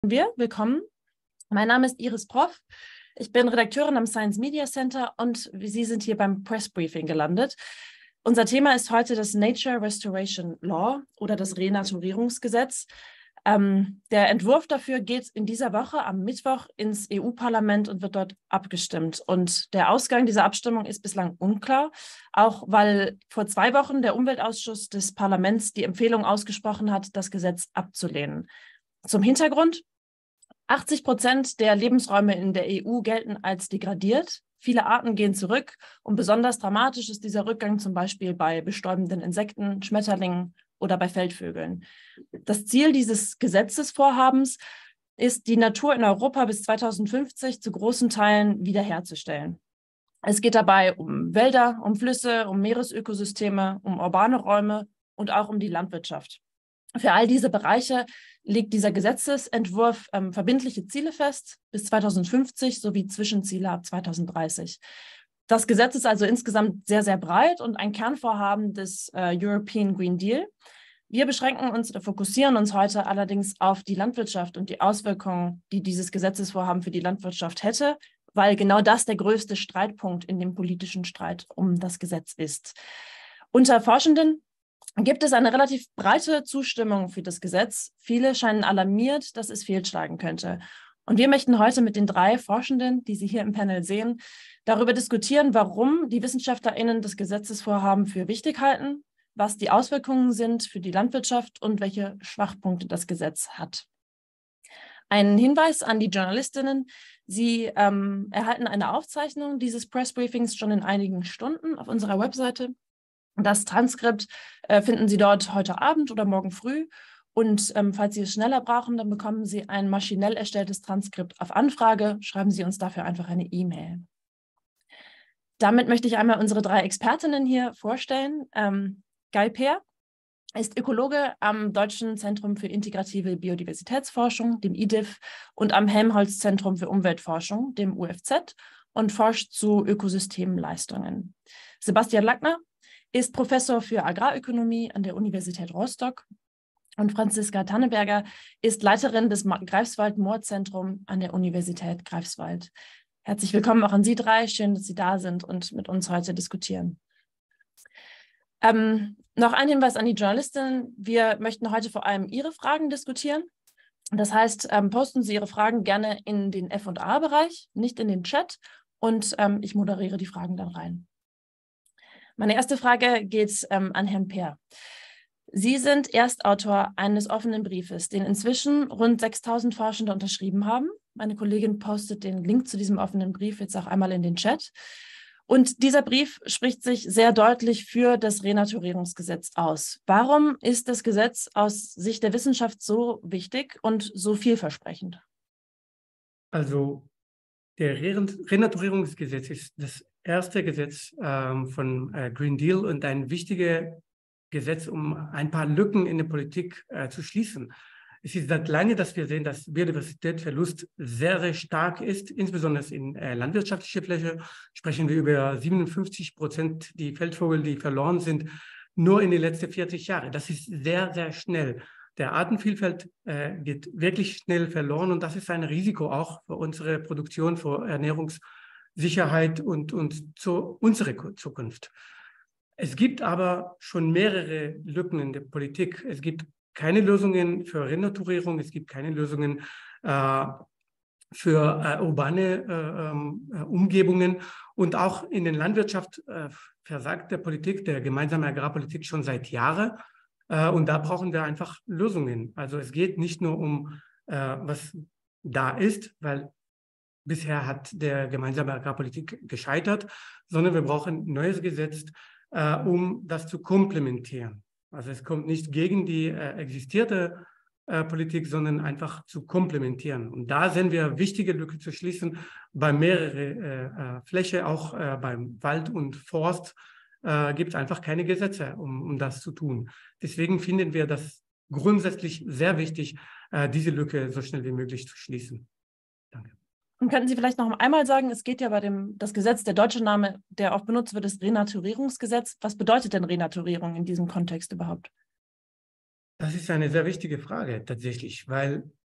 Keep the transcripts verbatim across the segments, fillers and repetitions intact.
Wir, willkommen. Mein Name ist Iris Proff. Ich bin Redakteurin am Science Media Center und Sie sind hier beim Press Briefing gelandet. Unser Thema ist heute das Nature Restoration Law oder das Renaturierungsgesetz. Ähm, der Entwurf dafür geht in dieser Woche am Mittwoch ins E U-Parlament und wird dort abgestimmt. Und der Ausgang dieser Abstimmung ist bislang unklar, auch weil vor zwei Wochen der Umweltausschuss des Parlaments die Empfehlung ausgesprochen hat, das Gesetz abzulehnen. Zum Hintergrund: achtzig Prozent der Lebensräume in der E U gelten als degradiert. Viele Arten gehen zurück und besonders dramatisch ist dieser Rückgang zum Beispiel bei bestäubenden Insekten, Schmetterlingen oder bei Feldvögeln. Das Ziel dieses Gesetzesvorhabens ist, die Natur in Europa bis zweitausendfünfzig zu großen Teilen wiederherzustellen. Es geht dabei um Wälder, um Flüsse, um Meeresökosysteme, um urbane Räume und auch um die Landwirtschaft. Für all diese Bereiche legt dieser Gesetzesentwurf ähm, verbindliche Ziele fest bis zweitausendfünfzig sowie Zwischenziele ab zweitausenddreißig. Das Gesetz ist also insgesamt sehr, sehr breit und ein Kernvorhaben des äh, European Green Deal. Wir beschränken uns oder fokussieren uns heute allerdings auf die Landwirtschaft und die Auswirkungen, die dieses Gesetzesvorhaben für die Landwirtschaft hätte, weil genau das der größte Streitpunkt in dem politischen Streit um das Gesetz ist. Unter Forschenden gibt es eine relativ breite Zustimmung für das Gesetz. Viele scheinen alarmiert, dass es fehlschlagen könnte. Und wir möchten heute mit den drei Forschenden, die Sie hier im Panel sehen, darüber diskutieren, warum die WissenschaftlerInnen das Gesetzesvorhaben für wichtig halten, was die Auswirkungen sind für die Landwirtschaft und welche Schwachpunkte das Gesetz hat. Ein Hinweis an die JournalistInnen: Sie ähm, erhalten eine Aufzeichnung dieses Pressbriefings schon in einigen Stunden auf unserer Webseite. Das Transkript äh, finden Sie dort heute Abend oder morgen früh. Und ähm, falls Sie es schneller brauchen, dann bekommen Sie ein maschinell erstelltes Transkript auf Anfrage. Schreiben Sie uns dafür einfach eine E-Mail. Damit möchte ich einmal unsere drei Expertinnen hier vorstellen. Ähm, Guy Peer ist Ökologe am Deutschen Zentrum für integrative Biodiversitätsforschung, dem I D I F, und am Helmholtz-Zentrum für Umweltforschung, dem U F Z, und forscht zu Ökosystemleistungen. Sebastian Lackner ist Professor für Agrarökonomie an der Universität Rostock und Franziska Tanneberger ist Leiterin des Greifswald-Moor-Zentrum an der Universität Greifswald. Herzlich willkommen auch an Sie drei. Schön, dass Sie da sind und mit uns heute diskutieren. Ähm, noch ein Hinweis an die Journalistinnen: Wir möchten heute vor allem Ihre Fragen diskutieren. Das heißt, ähm, posten Sie Ihre Fragen gerne in den F und A-Bereich, nicht in den Chat, und ähm, ich moderiere die Fragen dann rein. Meine erste Frage geht ähm, an Herrn Peer. Sie sind Erstautor eines offenen Briefes, den inzwischen rund sechstausend Forschende unterschrieben haben. Meine Kollegin postet den Link zu diesem offenen Brief jetzt auch einmal in den Chat. Und dieser Brief spricht sich sehr deutlich für das Renaturierungsgesetz aus. Warum ist das Gesetz aus Sicht der Wissenschaft so wichtig und so vielversprechend? Also, der Renaturierungsgesetz ist das erste Gesetz ähm, von äh, Green Deal und ein wichtiges Gesetz, um ein paar Lücken in der Politik äh, zu schließen. Es ist seit langem, dass wir sehen, dass Biodiversitätsverlust sehr, sehr stark ist, insbesondere in äh, landwirtschaftlicher Fläche. Sprechen wir über siebenundfünfzig Prozent die Feldvögel, die verloren sind, nur in den letzten vierzig Jahren. Das ist sehr, sehr schnell. Der Artenvielfalt äh, geht wirklich schnell verloren und das ist ein Risiko auch für unsere Produktion, für Ernährungssicherheit und, und zu unserer Zukunft. Es gibt aber schon mehrere Lücken in der Politik. Es gibt keine Lösungen für Renaturierung, es gibt keine Lösungen äh, für äh, urbane äh, äh, Umgebungen und auch in der Landwirtschaft äh, versagt der Politik, der gemeinsamen Agrarpolitik schon seit Jahren. Und da brauchen wir einfach Lösungen. Also es geht nicht nur um, äh, was da ist, weil bisher hat der gemeinsame Agrarpolitik gescheitert, sondern wir brauchen ein neues Gesetz, äh, um das zu komplementieren. Also es kommt nicht gegen die äh, existierte äh, Politik, sondern einfach zu komplementieren. Und da sehen wir wichtige Lücken zu schließen bei mehreren äh, äh, Flächen, auch äh, beim Wald und Forst. Äh, gibt es einfach keine Gesetze, um, um das zu tun. Deswegen finden wir das grundsätzlich sehr wichtig, äh, diese Lücke so schnell wie möglich zu schließen. Danke. Und könnten Sie vielleicht noch einmal sagen, es geht ja bei dem, das Gesetz, der deutsche Name, der auch benutzt wird, ist Renaturierungsgesetz. Was bedeutet denn Renaturierung in diesem Kontext überhaupt? Das ist eine sehr wichtige Frage tatsächlich, weil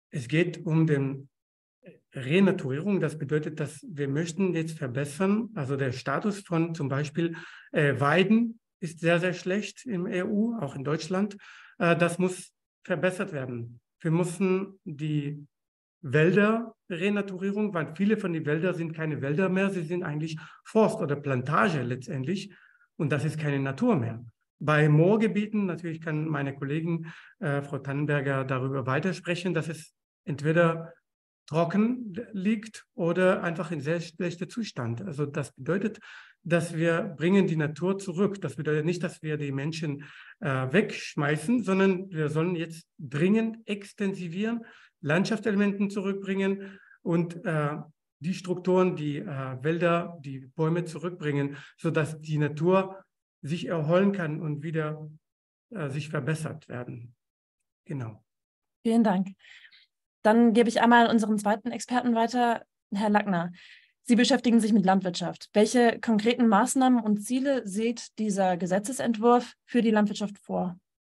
es geht um die Renaturierung. Das bedeutet, dass wir möchten jetzt verbessern, also der Status von zum Beispiel äh, Weiden ist sehr, sehr schlecht im E U, auch in Deutschland. Äh, das muss verbessert werden. Wir müssen die Wälder-Renaturierung, weil viele von den Wäldern sind keine Wälder mehr, sie sind eigentlich Forst oder Plantage letztendlich und das ist keine Natur mehr. Bei Moorgebieten, natürlich kann meine Kollegin äh, Frau Tannenberger darüber weitersprechen, dass es entweder trocken liegt oder einfach in sehr schlechter Zustand. Also das bedeutet, dass wir bringen die Natur zurück. Das bedeutet nicht, dass wir die Menschen äh, wegschmeißen, sondern wir sollen jetzt dringend extensivieren, Landschaftselementen zurückbringen und äh, die Strukturen, die äh, Wälder, die Bäume zurückbringen, sodass die Natur sich erholen kann und wieder äh, sich verbessert werden. Genau. Vielen Dank. Dann gebe ich einmal unseren zweiten Experten weiter, Herr Lackner. Sie beschäftigen sich mit Landwirtschaft. Welche konkreten Maßnahmen und Ziele sieht dieser Gesetzesentwurf für die Landwirtschaft vor?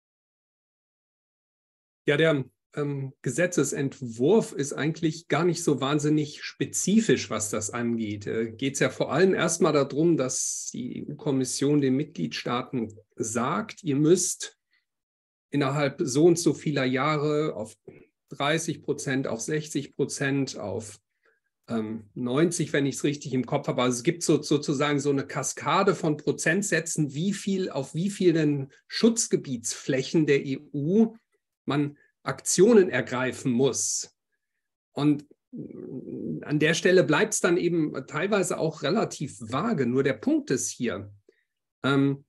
Ja, der ähm, Gesetzesentwurf ist eigentlich gar nicht so wahnsinnig spezifisch, was das angeht. Äh, geht es ja vor allem erstmal darum, dass die E U-Kommission den Mitgliedstaaten sagt, ihr müsst innerhalb so und so vieler Jahre auf dreißig Prozent, auf sechzig Prozent, auf ähm, neunzig, wenn ich es richtig im Kopf habe. Also es gibt so, sozusagen so eine Kaskade von Prozentsätzen, wie viel auf wie vielen Schutzgebietsflächen der E U man Aktionen ergreifen muss. Und an der Stelle bleibt es dann eben teilweise auch relativ vage. Nur der Punkt ist hier, ähm,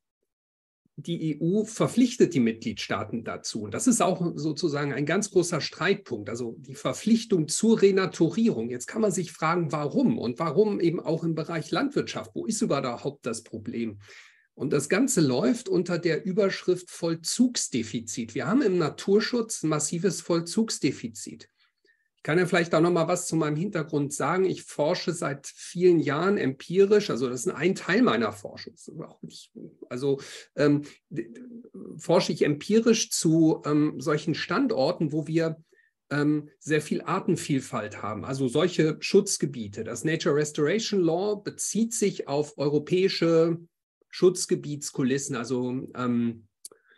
die E U verpflichtet die Mitgliedstaaten dazu. Und das ist auch sozusagen ein ganz großer Streitpunkt, also die Verpflichtung zur Renaturierung. Jetzt kann man sich fragen, warum? Und warum eben auch im Bereich Landwirtschaft? Wo ist überhaupt das Problem? Und das Ganze läuft unter der Überschrift Vollzugsdefizit. Wir haben im Naturschutz ein massives Vollzugsdefizit. Ich kann ja vielleicht auch noch mal was zu meinem Hintergrund sagen. Ich forsche seit vielen Jahren empirisch, also das ist ein Teil meiner Forschung. Also ähm, forsche ich empirisch zu ähm, solchen Standorten, wo wir ähm, sehr viel Artenvielfalt haben, also solche Schutzgebiete. Das Nature Restoration Law bezieht sich auf europäische Schutzgebietskulissen, also ähm,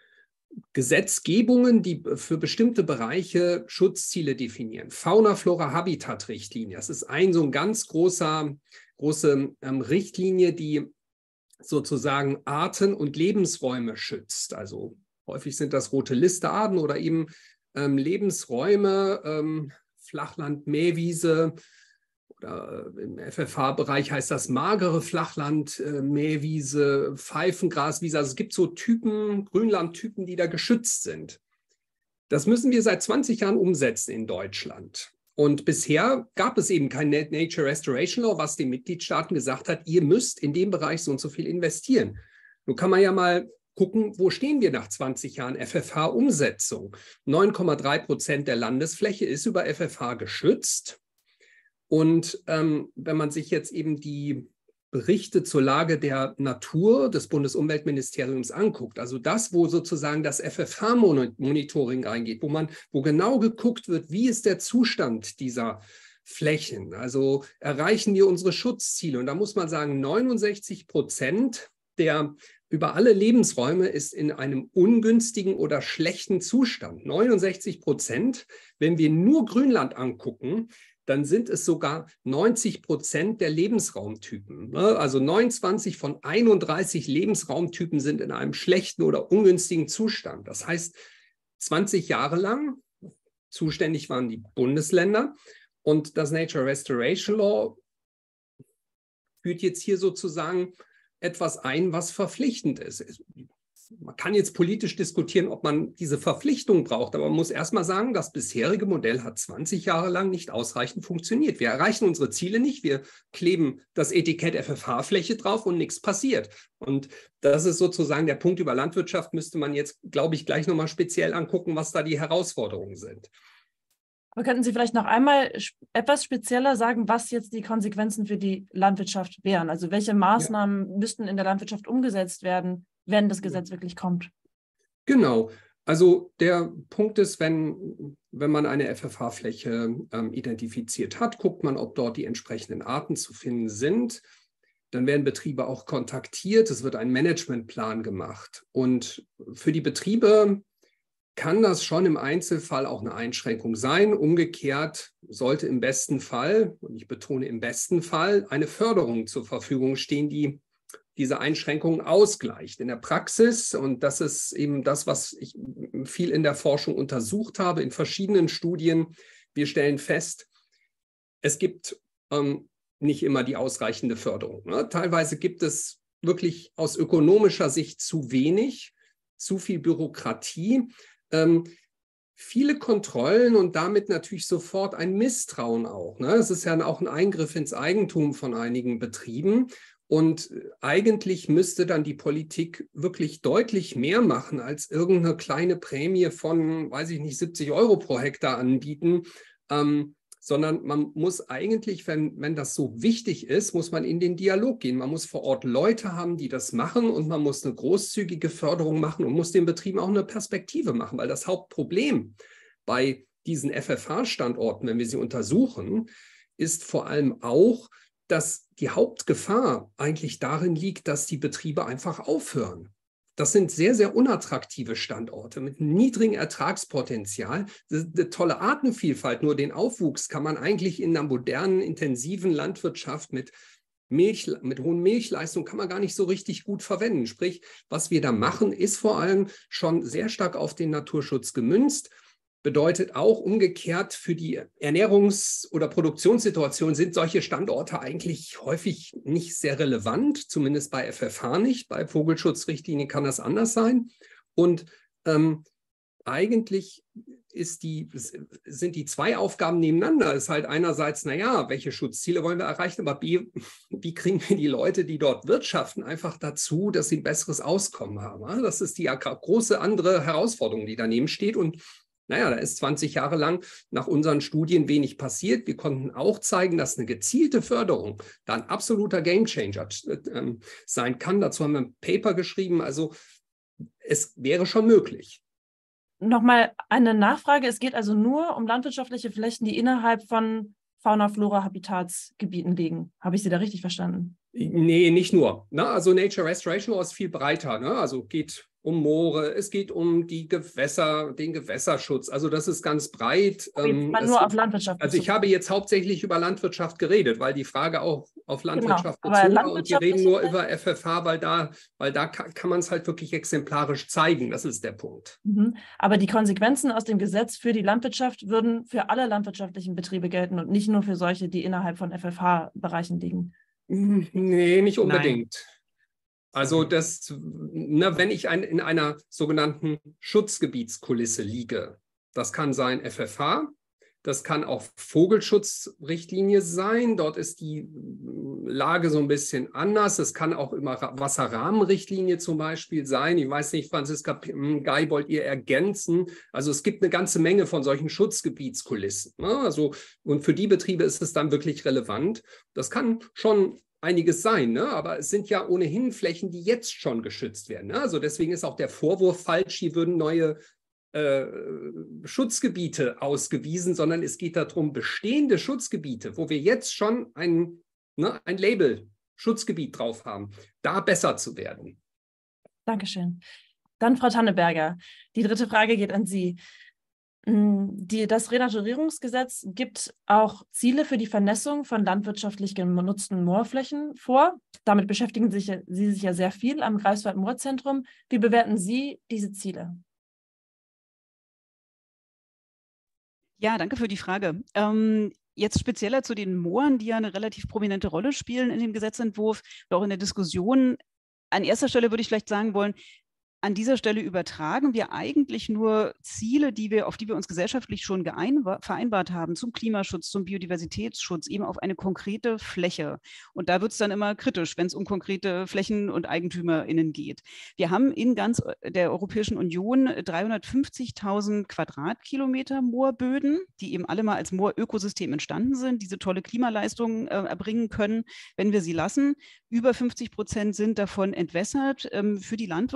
Gesetzgebungen, die für bestimmte Bereiche Schutzziele definieren. Fauna-Flora-Habitat-Richtlinie. Das ist ein so ein ganz großer, große ähm, Richtlinie, die sozusagen Arten und Lebensräume schützt. Also häufig sind das rote Liste-Arten oder eben ähm, Lebensräume, ähm, Flachland, Mähwiese, oder im F F H-Bereich heißt das magere Flachland, äh, Mähwiese, Pfeifengraswiese. Also es gibt so Typen, Grünlandtypen, die da geschützt sind. Das müssen wir seit zwanzig Jahren umsetzen in Deutschland. Und bisher gab es eben kein Nature Restoration Law, was den Mitgliedstaaten gesagt hat, ihr müsst in dem Bereich so und so viel investieren. Nun kann man ja mal gucken, wo stehen wir nach zwanzig Jahren F F H-Umsetzung? neun Komma drei Prozent der Landesfläche ist über F F H geschützt. Und ähm, wenn man sich jetzt eben die Berichte zur Lage der Natur des Bundesumweltministeriums anguckt, also das, wo sozusagen das F F H-Monitoring reingeht, wo man, wo genau geguckt wird, wie ist der Zustand dieser Flächen, also erreichen wir unsere Schutzziele. Und da muss man sagen, neunundsechzig Prozent der über alle Lebensräume ist in einem ungünstigen oder schlechten Zustand. neunundsechzig Prozent, wenn wir nur Grünland angucken, dann sind es sogar neunzig Prozent der Lebensraumtypen. Also neunundzwanzig von einunddreißig Lebensraumtypen sind in einem schlechten oder ungünstigen Zustand. Das heißt, zwanzig Jahre lang zuständig waren die Bundesländer und das Nature Restoration Law führt jetzt hier sozusagen etwas ein, was verpflichtend ist. Man kann jetzt politisch diskutieren, ob man diese Verpflichtung braucht, aber man muss erstmal sagen, das bisherige Modell hat zwanzig Jahre lang nicht ausreichend funktioniert. Wir erreichen unsere Ziele nicht, wir kleben das Etikett F F H-Fläche drauf und nichts passiert. Und das ist sozusagen der Punkt. Über Landwirtschaft müsste man jetzt, glaube ich, gleich nochmal speziell angucken, was da die Herausforderungen sind. Aber könnten Sie vielleicht noch einmal etwas spezieller sagen, was jetzt die Konsequenzen für die Landwirtschaft wären? Also welche Maßnahmen ja. müssten in der Landwirtschaft umgesetzt werden, wenn das Gesetz ja. wirklich kommt? Genau. Also der Punkt ist, wenn, wenn man eine F F H-Fläche ähm, identifiziert hat, guckt man, ob dort die entsprechenden Arten zu finden sind. Dann werden Betriebe auch kontaktiert, es wird ein Managementplan gemacht. Und für die Betriebe kann das schon im Einzelfall auch eine Einschränkung sein. Umgekehrt sollte im besten Fall, und ich betone im besten Fall, eine Förderung zur Verfügung stehen, die diese Einschränkungen ausgleicht. In der Praxis, und das ist eben das, was ich viel in der Forschung untersucht habe, in verschiedenen Studien, wir stellen fest, es gibt ähm, nicht immer die ausreichende Förderung. Ne? Teilweise gibt es wirklich aus ökonomischer Sicht zu wenig, zu viel Bürokratie, ähm, viele Kontrollen und damit natürlich sofort ein Misstrauen auch. Ne? Es ist ja auch ein Eingriff ins Eigentum von einigen Betrieben. Und eigentlich müsste dann die Politik wirklich deutlich mehr machen, als irgendeine kleine Prämie von, weiß ich nicht, siebzig Euro pro Hektar anbieten, ähm, sondern man muss eigentlich, wenn, wenn das so wichtig ist, muss man in den Dialog gehen. Man muss vor Ort Leute haben, die das machen und man muss eine großzügige Förderung machen und muss den Betrieben auch eine Perspektive machen, weil das Hauptproblem bei diesen F F H-Standorten, wenn wir sie untersuchen, ist vor allem auch, dass die Hauptgefahr eigentlich darin liegt, dass die Betriebe einfach aufhören. Das sind sehr, sehr unattraktive Standorte mit niedrigem Ertragspotenzial. Eine tolle Artenvielfalt, nur den Aufwuchs kann man eigentlich in einer modernen, intensiven Landwirtschaft mit Milch, mit hohen Milchleistungen kann man gar nicht so richtig gut verwenden. Sprich, was wir da machen, ist vor allem schon sehr stark auf den Naturschutz gemünzt. Bedeutet auch umgekehrt, für die Ernährungs- oder Produktionssituation sind solche Standorte eigentlich häufig nicht sehr relevant, zumindest bei F F H nicht. Bei Vogelschutzrichtlinien kann das anders sein. Und ähm, eigentlich ist die, sind die zwei Aufgaben nebeneinander. Es ist halt einerseits, naja, welche Schutzziele wollen wir erreichen, aber B, wie kriegen wir die Leute, die dort wirtschaften, einfach dazu, dass sie ein besseres Auskommen haben. Das ist die große andere Herausforderung, die daneben steht. Und naja, da ist zwanzig Jahre lang nach unseren Studien wenig passiert. Wir konnten auch zeigen, dass eine gezielte Förderung da ein absoluter Gamechanger äh, sein kann. Dazu haben wir ein Paper geschrieben. Also es wäre schon möglich. Nochmal eine Nachfrage. Es geht also nur um landwirtschaftliche Flächen, die innerhalb von Fauna-Flora-Habitatsgebieten liegen. Habe ich Sie da richtig verstanden? Nee, nicht nur. Ne? Also Nature Restoration Law ist viel breiter. Ne? Also geht um Moore, es geht um die Gewässer, den Gewässerschutz. Also das ist ganz breit. Aber jetzt mal nur auf Landwirtschaft. Also ich habe jetzt hauptsächlich über Landwirtschaft geredet, weil die Frage auch auf Landwirtschaft genau, bezogen war. Und wir reden nur über F F H, weil da, weil da kann, kann man es halt wirklich exemplarisch zeigen. Das ist der Punkt. Mhm. Aber die Konsequenzen aus dem Gesetz für die Landwirtschaft würden für alle landwirtschaftlichen Betriebe gelten und nicht nur für solche, die innerhalb von F F H-Bereichen liegen. Nee, nicht unbedingt. Nein. Also das, na, wenn ich ein, in einer sogenannten Schutzgebietskulisse liege, das kann sein F F H, das kann auch Vogelschutzrichtlinie sein, dort ist die Lage so ein bisschen anders, es kann auch immer Wasserrahmenrichtlinie zum Beispiel sein, ich weiß nicht, Franziska Guy, wollt ihr ergänzen? Also es gibt eine ganze Menge von solchen Schutzgebietskulissen, ne? Also, und für die Betriebe ist es dann wirklich relevant. Das kann schon einiges sein, ne? Aber es sind ja ohnehin Flächen, die jetzt schon geschützt werden. Ne? Also deswegen ist auch der Vorwurf falsch, hier würden neue äh, Schutzgebiete ausgewiesen, sondern es geht darum, bestehende Schutzgebiete, wo wir jetzt schon ein, ne, ein Label Schutzgebiet drauf haben, da besser zu werden. Dankeschön. Dann Frau Tanneberger, die dritte Frage geht an Sie. Die, das Renaturierungsgesetz gibt auch Ziele für die Vernässung von landwirtschaftlich genutzten Moorflächen vor. Damit beschäftigen sich, Sie sich ja sehr viel am Greifswald-Moorzentrum. Wie bewerten Sie diese Ziele? Ja, danke für die Frage. Ähm, jetzt spezieller zu den Mooren, die ja eine relativ prominente Rolle spielen in dem Gesetzentwurf oder auch in der Diskussion. An erster Stelle würde ich vielleicht sagen wollen, an dieser Stelle übertragen wir eigentlich nur Ziele, die wir, auf die wir uns gesellschaftlich schon vereinbart haben, zum Klimaschutz, zum Biodiversitätsschutz, eben auf eine konkrete Fläche. Und da wird es dann immer kritisch, wenn es um konkrete Flächen und EigentümerInnen geht. Wir haben in ganz der Europäischen Union dreihundertfünfzigtausend Quadratkilometer Moorböden, die eben alle mal als Moorökosystem entstanden sind, diese tolle Klimaleistungen äh, erbringen können, wenn wir sie lassen. Über fünfzig Prozent sind davon entwässert ähm, für die Landwirtschaft, weil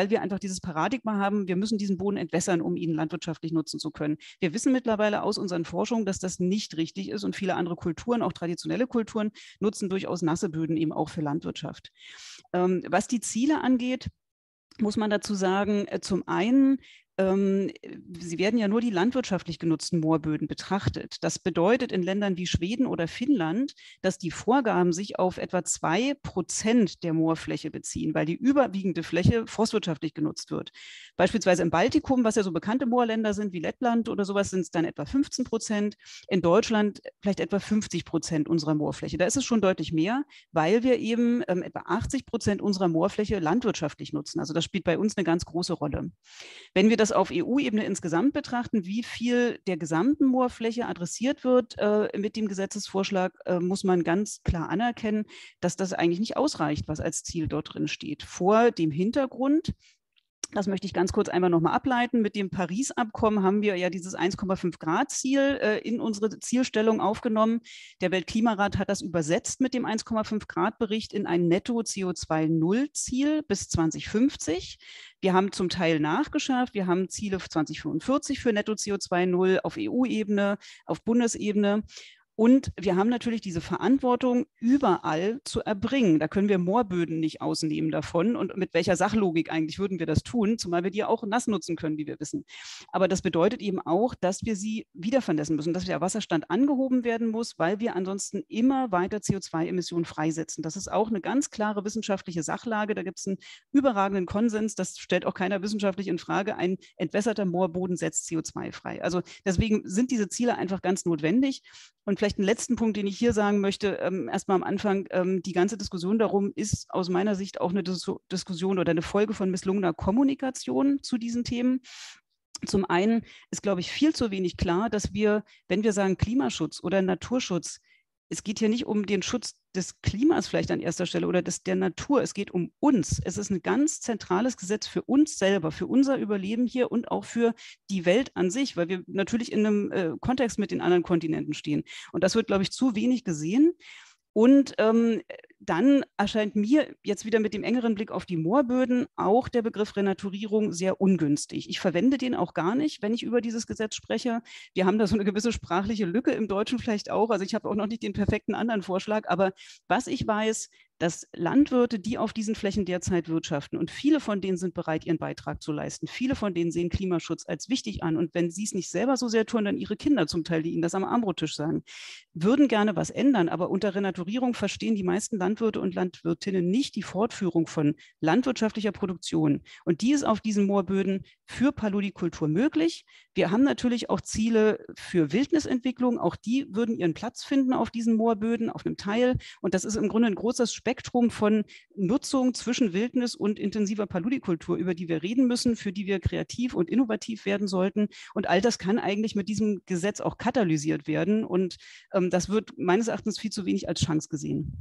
weil wir einfach dieses Paradigma haben, wir müssen diesen Boden entwässern, um ihn landwirtschaftlich nutzen zu können. Wir wissen mittlerweile aus unseren Forschungen, dass das nicht richtig ist und viele andere Kulturen, auch traditionelle Kulturen, nutzen durchaus nasse Böden eben auch für Landwirtschaft. Ähm, was die Ziele angeht, muss man dazu sagen, äh, zum einen, ähm, sie werden ja nur die landwirtschaftlich genutzten Moorböden betrachtet. Das bedeutet in Ländern wie Schweden oder Finnland, dass die Vorgaben sich auf etwa zwei Prozent der Moorfläche beziehen, weil die überwiegende Fläche forstwirtschaftlich genutzt wird. Beispielsweise im Baltikum, was ja so bekannte Moorländer sind wie Lettland oder sowas, sind es dann etwa fünfzehn Prozent. In Deutschland vielleicht etwa fünfzig Prozent unserer Moorfläche. Da ist es schon deutlich mehr, weil wir eben ähm, etwa achtzig Prozent unserer Moorfläche landwirtschaftlich nutzen. Also das spielt bei uns eine ganz große Rolle. Wenn wir das auf E U-Ebene insgesamt betrachten, wie viel der gesamten Moorfläche adressiert wird äh, mit dem Gesetzesvorschlag, äh, muss man ganz klar anerkennen, dass das eigentlich nicht ausreicht, was als Ziel dort drin steht. Vor dem Hintergrund, das möchte ich ganz kurz einmal nochmal ableiten. Mit dem Paris-Abkommen haben wir ja dieses eins Komma fünf Grad Ziel äh, in unsere Zielstellung aufgenommen. Der Weltklimarat hat das übersetzt mit dem eins Komma fünf Grad Bericht in ein Netto-C O zwei Null Ziel bis zwanzig fünfzig. Wir haben zum Teil nachgeschärft. Wir haben Ziele zwanzig fünfundvierzig für Netto-C O zwei Null auf E U-Ebene, auf Bundesebene. Und wir haben natürlich diese Verantwortung überall zu erbringen. Da können wir Moorböden nicht ausnehmen davon. Und mit welcher Sachlogik eigentlich würden wir das tun, zumal wir die auch nass nutzen können, wie wir wissen. Aber das bedeutet eben auch, dass wir sie wieder vernässen müssen, dass der Wasserstand angehoben werden muss, weil wir ansonsten immer weiter C O zwei Emissionen freisetzen. Das ist auch eine ganz klare wissenschaftliche Sachlage. Da gibt es einen überragenden Konsens. Das stellt auch keiner wissenschaftlich in Frage. Ein entwässerter Moorboden setzt C O zwei frei. Also deswegen sind diese Ziele einfach ganz notwendig. Und vielleicht einen letzten Punkt, den ich hier sagen möchte, ähm, erstmal am Anfang, ähm, die ganze Diskussion darum ist aus meiner Sicht auch eine Dis Diskussion oder eine Folge von misslungener Kommunikation zu diesen Themen. Zum einen ist, glaube ich, viel zu wenig klar, dass wir, wenn wir sagen Klimaschutz oder Naturschutz, es geht hier nicht um den Schutz des Klimas vielleicht an erster Stelle oder des, der Natur. Es geht um uns. Es ist ein ganz zentrales Gesetz für uns selber, für unser Überleben hier und auch für die Welt an sich, weil wir natürlich in einem äh, Kontext mit den anderen Kontinenten stehen. Und das wird, glaube ich, zu wenig gesehen. Und ähm, dann erscheint mir jetzt wieder mit dem engeren Blick auf die Moorböden auch der Begriff Renaturierung sehr ungünstig. Ich verwende den auch gar nicht, wenn ich über dieses Gesetz spreche. Wir haben da so eine gewisse sprachliche Lücke im Deutschen vielleicht auch. Also ich habe auch noch nicht den perfekten anderen Vorschlag. Aber was ich weiß, dass Landwirte, die auf diesen Flächen derzeit wirtschaften, und viele von denen sind bereit, ihren Beitrag zu leisten. Viele von denen sehen Klimaschutz als wichtig an. Und wenn sie es nicht selber so sehr tun, dann ihre Kinder zum Teil, die ihnen das am Armbrottisch sagen, würden gerne was ändern. Aber unter Renaturierung verstehen die meisten Landwirte und Landwirtinnen nicht die Fortführung von landwirtschaftlicher Produktion. Und die ist auf diesen Moorböden für Paludikultur möglich. Wir haben natürlich auch Ziele für Wildnisentwicklung. Auch die würden ihren Platz finden auf diesen Moorböden, auf einem Teil. Und das ist im Grunde ein großes Spektrum von Nutzung zwischen Wildnis und intensiver Paludikultur, über die wir reden müssen, für die wir kreativ und innovativ werden sollten. Und all das kann eigentlich mit diesem Gesetz auch katalysiert werden. Und ähm, das wird meines Erachtens viel zu wenig als Chance gesehen.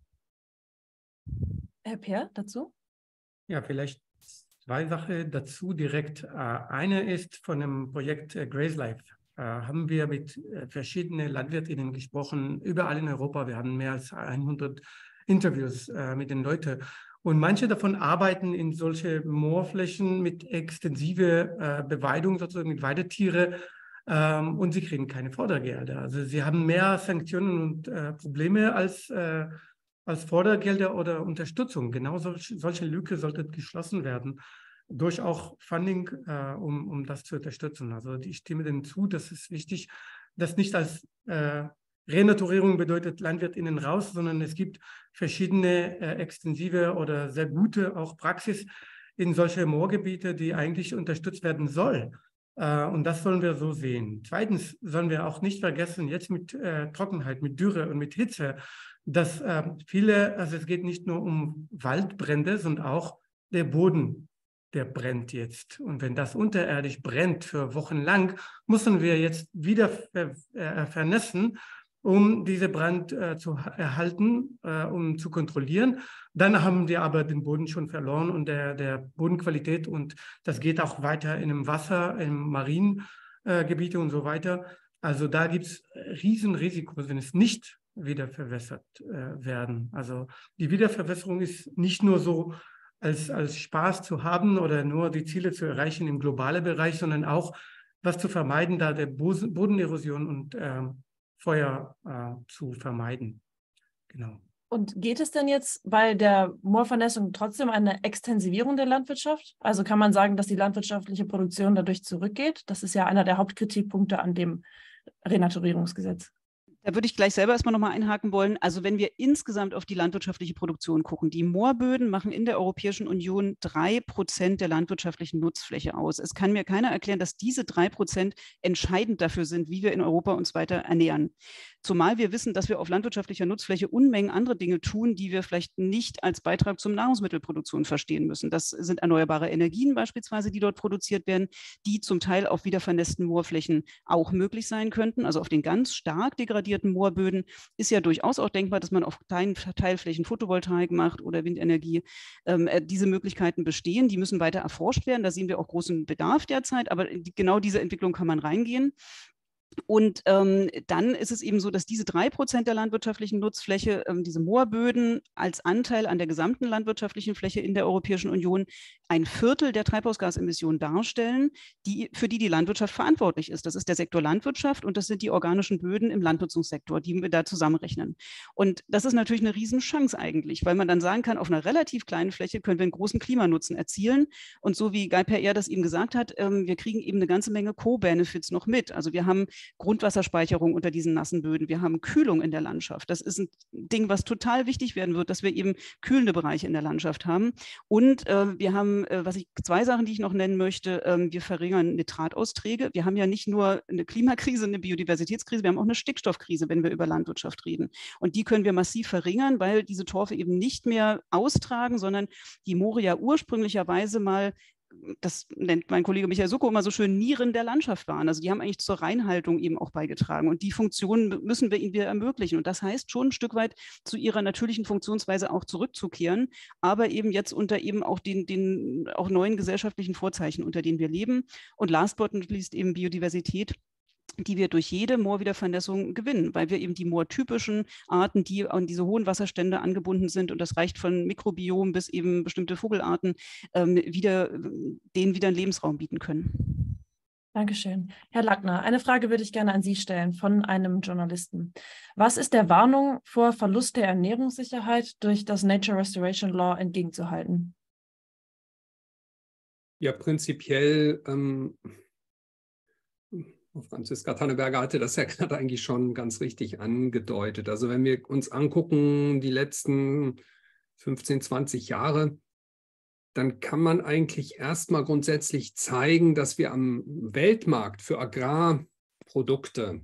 Herr Peer, dazu? Ja, vielleicht zwei Sachen dazu direkt. Eine ist von dem Projekt Graze Life. Haben wir mit verschiedenen Landwirtinnen gesprochen, überall in Europa. Wir haben mehr als hundert Interviews äh, mit den Leuten. Und manche davon arbeiten in solche Moorflächen mit extensive äh, Beweidung, sozusagen mit Weidetiere, ähm, und sie kriegen keine Fördergelder. Also sie haben mehr Sanktionen und äh, Probleme als, äh, als Fördergelder oder Unterstützung. Genau solch, solche Lücke sollte geschlossen werden durch auch Funding, äh, um, um das zu unterstützen. Also ich stimme dem zu, das ist wichtig, das nicht als äh, Renaturierung bedeutet LandwirtInnen raus, sondern es gibt verschiedene äh, extensive oder sehr gute auch Praxis in solche Moorgebiete, die eigentlich unterstützt werden soll. Äh, und das sollen wir so sehen. Zweitens sollen wir auch nicht vergessen, jetzt mit äh, Trockenheit, mit Dürre und mit Hitze, dass äh, viele, also es geht nicht nur um Waldbrände, sondern auch der Boden, der brennt jetzt. Und wenn das unterirdisch brennt für Wochen lang, müssen wir jetzt wieder ver äh, vernässen, um diese Brand äh, zu erhalten, äh, um zu kontrollieren. Dann haben wir aber den Boden schon verloren und der, der Bodenqualität, und das geht auch weiter in dem Wasser, in Mariengebiete äh, und so weiter. Also da gibt es Riesenrisiko, wenn es nicht wieder verwässert äh, werden. Also die Wiederverwässerung ist nicht nur so als, als Spaß zu haben oder nur die Ziele zu erreichen im globalen Bereich, sondern auch was zu vermeiden, da der Bodenerosion und äh, Feuer äh, zu vermeiden. Genau. Und geht es denn jetzt bei der Moorvernässung trotzdem eine Extensivierung der Landwirtschaft? Also kann man sagen, dass die landwirtschaftliche Produktion dadurch zurückgeht? Das ist ja einer der Hauptkritikpunkte an dem Renaturierungsgesetz. Da würde ich gleich selber erstmal nochmal einhaken wollen. Also wenn wir insgesamt auf die landwirtschaftliche Produktion gucken, die Moorböden machen in der Europäischen Union drei Prozent der landwirtschaftlichen Nutzfläche aus. Es kann mir keiner erklären, dass diese drei Prozent entscheidend dafür sind, wie wir in Europa uns weiter ernähren. Zumal wir wissen, dass wir auf landwirtschaftlicher Nutzfläche Unmengen andere Dinge tun, die wir vielleicht nicht als Beitrag zum Nahrungsmittelproduktion verstehen müssen. Das sind erneuerbare Energien beispielsweise, die dort produziert werden, die zum Teil auf wiedervernässten Moorflächen auch möglich sein könnten. Also auf den ganz stark degradierten Moorböden ist ja durchaus auch denkbar, dass man auf Teilflächen Photovoltaik macht oder Windenergie. Ähm, diese Möglichkeiten bestehen, die müssen weiter erforscht werden. Da sehen wir auch großen Bedarf derzeit, aber die, genau diese Entwicklung kann man reingehen. Und ähm, dann ist es eben so, dass diese drei Prozent der landwirtschaftlichen Nutzfläche, ähm, diese Moorböden als Anteil an der gesamten landwirtschaftlichen Fläche in der Europäischen Union ein Viertel der Treibhausgasemissionen darstellen, die, für die die Landwirtschaft verantwortlich ist. Das ist der Sektor Landwirtschaft und das sind die organischen Böden im Landnutzungssektor, die wir da zusammenrechnen. Und das ist natürlich eine Riesenchance eigentlich, weil man dann sagen kann, auf einer relativ kleinen Fläche können wir einen großen Klimanutzen erzielen. Und so wie Guy Per das eben gesagt hat, ähm, wir kriegen eben eine ganze Menge Co-Benefits noch mit. Also wir haben Grundwasserspeicherung unter diesen nassen Böden. Wir haben Kühlung in der Landschaft. Das ist ein Ding, was total wichtig werden wird, dass wir eben kühlende Bereiche in der Landschaft haben. Und äh, wir haben, äh, was ich, zwei Sachen, die ich noch nennen möchte. Ähm, wir verringern Nitratausträge. Wir haben ja nicht nur eine Klimakrise, eine Biodiversitätskrise, wir haben auch eine Stickstoffkrise, wenn wir über Landwirtschaft reden. Und die können wir massiv verringern, weil diese Torfe eben nicht mehr austragen, sondern die Moore ja ursprünglicherweise mal, das nennt mein Kollege Michael Suckow immer so schön, Nieren der Landschaft waren. Also die haben eigentlich zur Reinhaltung eben auch beigetragen. Und die Funktionen müssen wir ihnen wieder ermöglichen. Und das heißt schon ein Stück weit zu ihrer natürlichen Funktionsweise auch zurückzukehren, aber eben jetzt unter eben auch den, den auch neuen gesellschaftlichen Vorzeichen, unter denen wir leben. Und last but not least eben Biodiversität, die wir durch jede Moorwiedervernässung gewinnen, weil wir eben die moortypischen Arten, die an diese hohen Wasserstände angebunden sind, und das reicht von Mikrobiom bis eben bestimmte Vogelarten, ähm, wieder, denen wieder einen Lebensraum bieten können. Dankeschön. Herr Lackner, eine Frage würde ich gerne an Sie stellen von einem Journalisten. Was ist der Warnung vor Verlust der Ernährungssicherheit durch das Nature Restoration Law entgegenzuhalten? Ja, prinzipiell ähm Franziska Tanneberger hatte das ja gerade eigentlich schon ganz richtig angedeutet. Also wenn wir uns angucken, die letzten fünfzehn, zwanzig Jahre, dann kann man eigentlich erstmal grundsätzlich zeigen, dass wir am Weltmarkt für Agrarprodukte,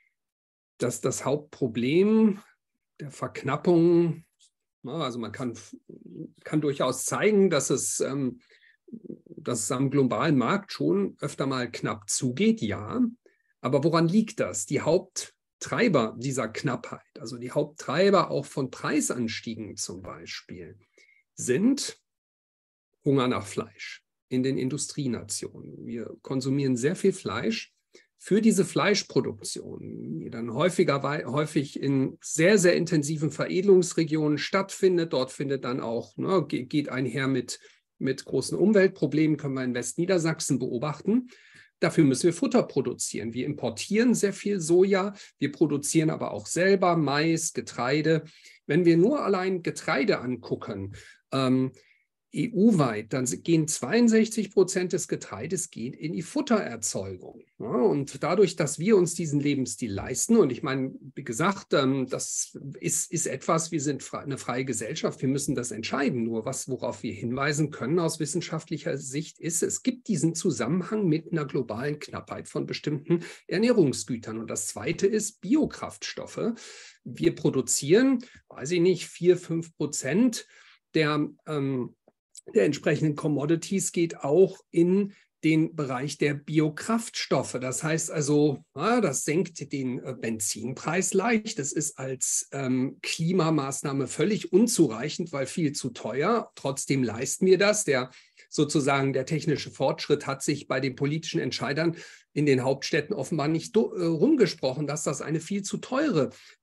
dass das Hauptproblem der Verknappung, also man kann, kann durchaus zeigen, dass es ähm, dass es am globalen Markt schon öfter mal knapp zugeht, ja. Aber woran liegt das? Die Haupttreiber dieser Knappheit, also die Haupttreiber auch von Preisanstiegen zum Beispiel, sind Hunger nach Fleisch in den Industrienationen. Wir konsumieren sehr viel Fleisch. Für diese Fleischproduktion, die dann häufiger, häufig in sehr, sehr intensiven Veredelungsregionen stattfindet, dort findet dann auch, ne, geht einher mit Mit großen Umweltproblemen, können wir in Westniedersachsen beobachten. Dafür müssen wir Futter produzieren. Wir importieren sehr viel Soja, wir produzieren aber auch selber Mais, Getreide. Wenn wir nur allein Getreide angucken, ähm, E U-weit, dann gehen zweiundsechzig Prozent des Getreides geht in die Futtererzeugung. Ja, und dadurch, dass wir uns diesen Lebensstil leisten, und ich meine, wie gesagt, ähm, das ist, ist etwas, wir sind eine freie Gesellschaft, wir müssen das entscheiden. Nur was, worauf wir hinweisen können aus wissenschaftlicher Sicht ist, es gibt diesen Zusammenhang mit einer globalen Knappheit von bestimmten Ernährungsgütern. Und das Zweite ist Biokraftstoffe. Wir produzieren, weiß ich nicht, vier, fünf Prozent der ähm, der entsprechenden Commodities geht auch in den Bereich der Biokraftstoffe. Das heißt also, ja, das senkt den äh, Benzinpreis leicht. Das ist als ähm, Klimamaßnahme völlig unzureichend, weil viel zu teuer. Trotzdem leisten wir das. Der sozusagen der technische Fortschritt hat sich bei den politischen Entscheidern in den Hauptstädten offenbar nicht äh, rumgesprochen, dass das eine viel zu teure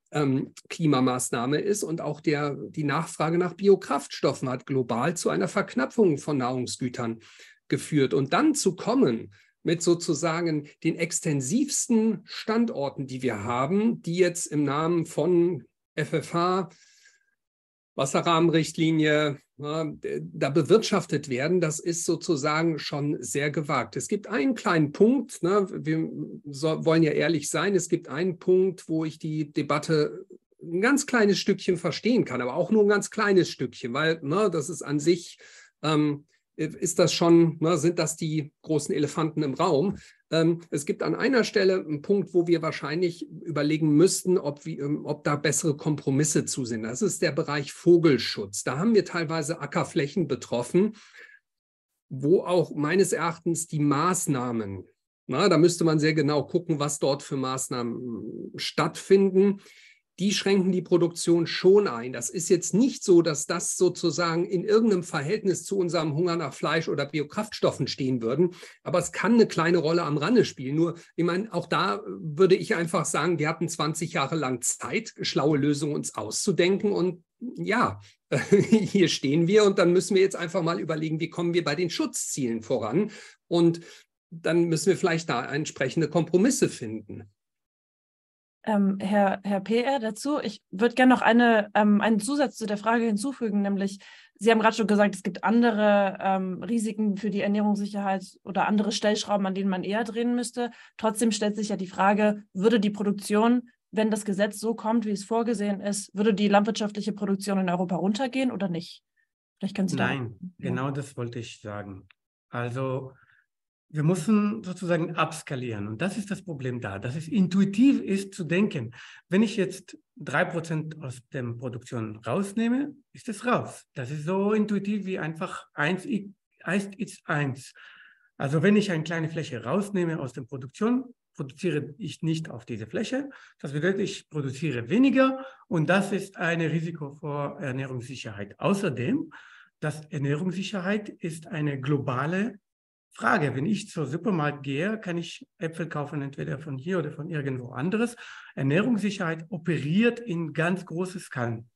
ähm, Klimamaßnahme ist. Und auch der, die Nachfrage nach Biokraftstoffen hat global zu einer Verknappung von Nahrungsgütern geführt. Und dann zu kommen mit sozusagen den extensivsten Standorten, die wir haben, die jetzt im Namen von F F H, Wasserrahmenrichtlinie, ja, da bewirtschaftet werden, das ist sozusagen schon sehr gewagt. Es gibt einen kleinen Punkt, ne, wir so, wollen ja ehrlich sein, es gibt einen Punkt, wo ich die Debatte ein ganz kleines Stückchen verstehen kann, aber auch nur ein ganz kleines Stückchen, weil ne, das ist an sich, ähm, ist das schon, ne, sind das die großen Elefanten im Raum. Ähm, es gibt an einer Stelle einen Punkt, wo wir wahrscheinlich überlegen müssten, ob, wie, ob da bessere Kompromisse zu sind. Das ist der Bereich Vogelschutz. Da haben wir teilweise Ackerflächen betroffen, wo auch meines Erachtens die Maßnahmen, na, da müsste man sehr genau gucken, was dort für Maßnahmen stattfinden. Die schränken die Produktion schon ein. Das ist jetzt nicht so, dass das sozusagen in irgendeinem Verhältnis zu unserem Hunger nach Fleisch oder Biokraftstoffen stehen würden. Aber es kann eine kleine Rolle am Rande spielen. Nur, ich meine, auch da würde ich einfach sagen, wir hatten zwanzig Jahre lang Zeit, schlaue Lösungen uns auszudenken. Und ja, hier stehen wir und dann müssen wir jetzt einfach mal überlegen, wie kommen wir bei den Schutzzielen voran. Und dann müssen wir vielleicht da entsprechende Kompromisse finden. Ähm, Herr, Herr P R, dazu, ich würde gerne noch eine, ähm, einen Zusatz zu der Frage hinzufügen, nämlich, Sie haben gerade schon gesagt, es gibt andere ähm, Risiken für die Ernährungssicherheit oder andere Stellschrauben, an denen man eher drehen müsste. Trotzdem stellt sich ja die Frage, würde die Produktion, wenn das Gesetz so kommt, wie es vorgesehen ist, würde die landwirtschaftliche Produktion in Europa runtergehen oder nicht? Vielleicht können Sie da... Nein, genau das wollte ich sagen. Also wir müssen sozusagen abskalieren und das ist das Problem da, dass es intuitiv ist zu denken, wenn ich jetzt drei Prozent aus der Produktion rausnehme, ist es raus. Das ist so intuitiv wie einfach eins ist eins. Also wenn ich eine kleine Fläche rausnehme aus der Produktion, produziere ich nicht auf diese Fläche. Das bedeutet, ich produziere weniger und das ist ein Risiko vor Ernährungssicherheit. Außerdem, dass Ernährungssicherheit ist eine globale Frage. Wenn ich zur Supermarkt gehe, kann ich Äpfel kaufen, entweder von hier oder von irgendwo anderes. Ernährungssicherheit operiert in ganz großen Skalen.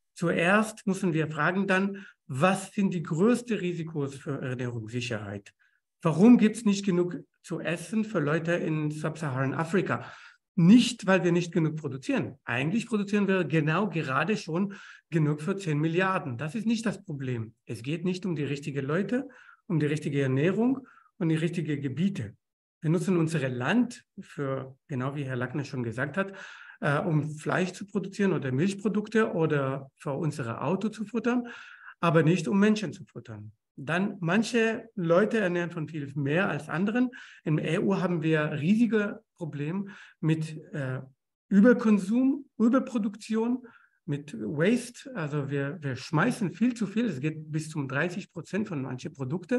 Zuerst müssen wir fragen dann, was sind die größten Risikos für Ernährungssicherheit? Warum gibt es nicht genug zu essen für Leute in Sub-Saharan Afrika? Nicht, weil wir nicht genug produzieren. Eigentlich produzieren wir genau gerade schon genug für zehn Milliarden. Das ist nicht das Problem. Es geht nicht um die richtigen Leute, um die richtige Ernährung und die richtigen Gebiete. Wir nutzen unser Land für, genau wie Herr Lackner schon gesagt hat, äh, um Fleisch zu produzieren oder Milchprodukte oder für unsere Auto zu futtern, aber nicht um Menschen zu futtern. Dann manche Leute ernähren von viel mehr als anderen. In der E U haben wir riesige Probleme mit äh, Überkonsum, Überproduktion, mit Waste, also wir, wir schmeißen viel zu viel, es geht bis zum dreißig Prozent von manchen Produkten.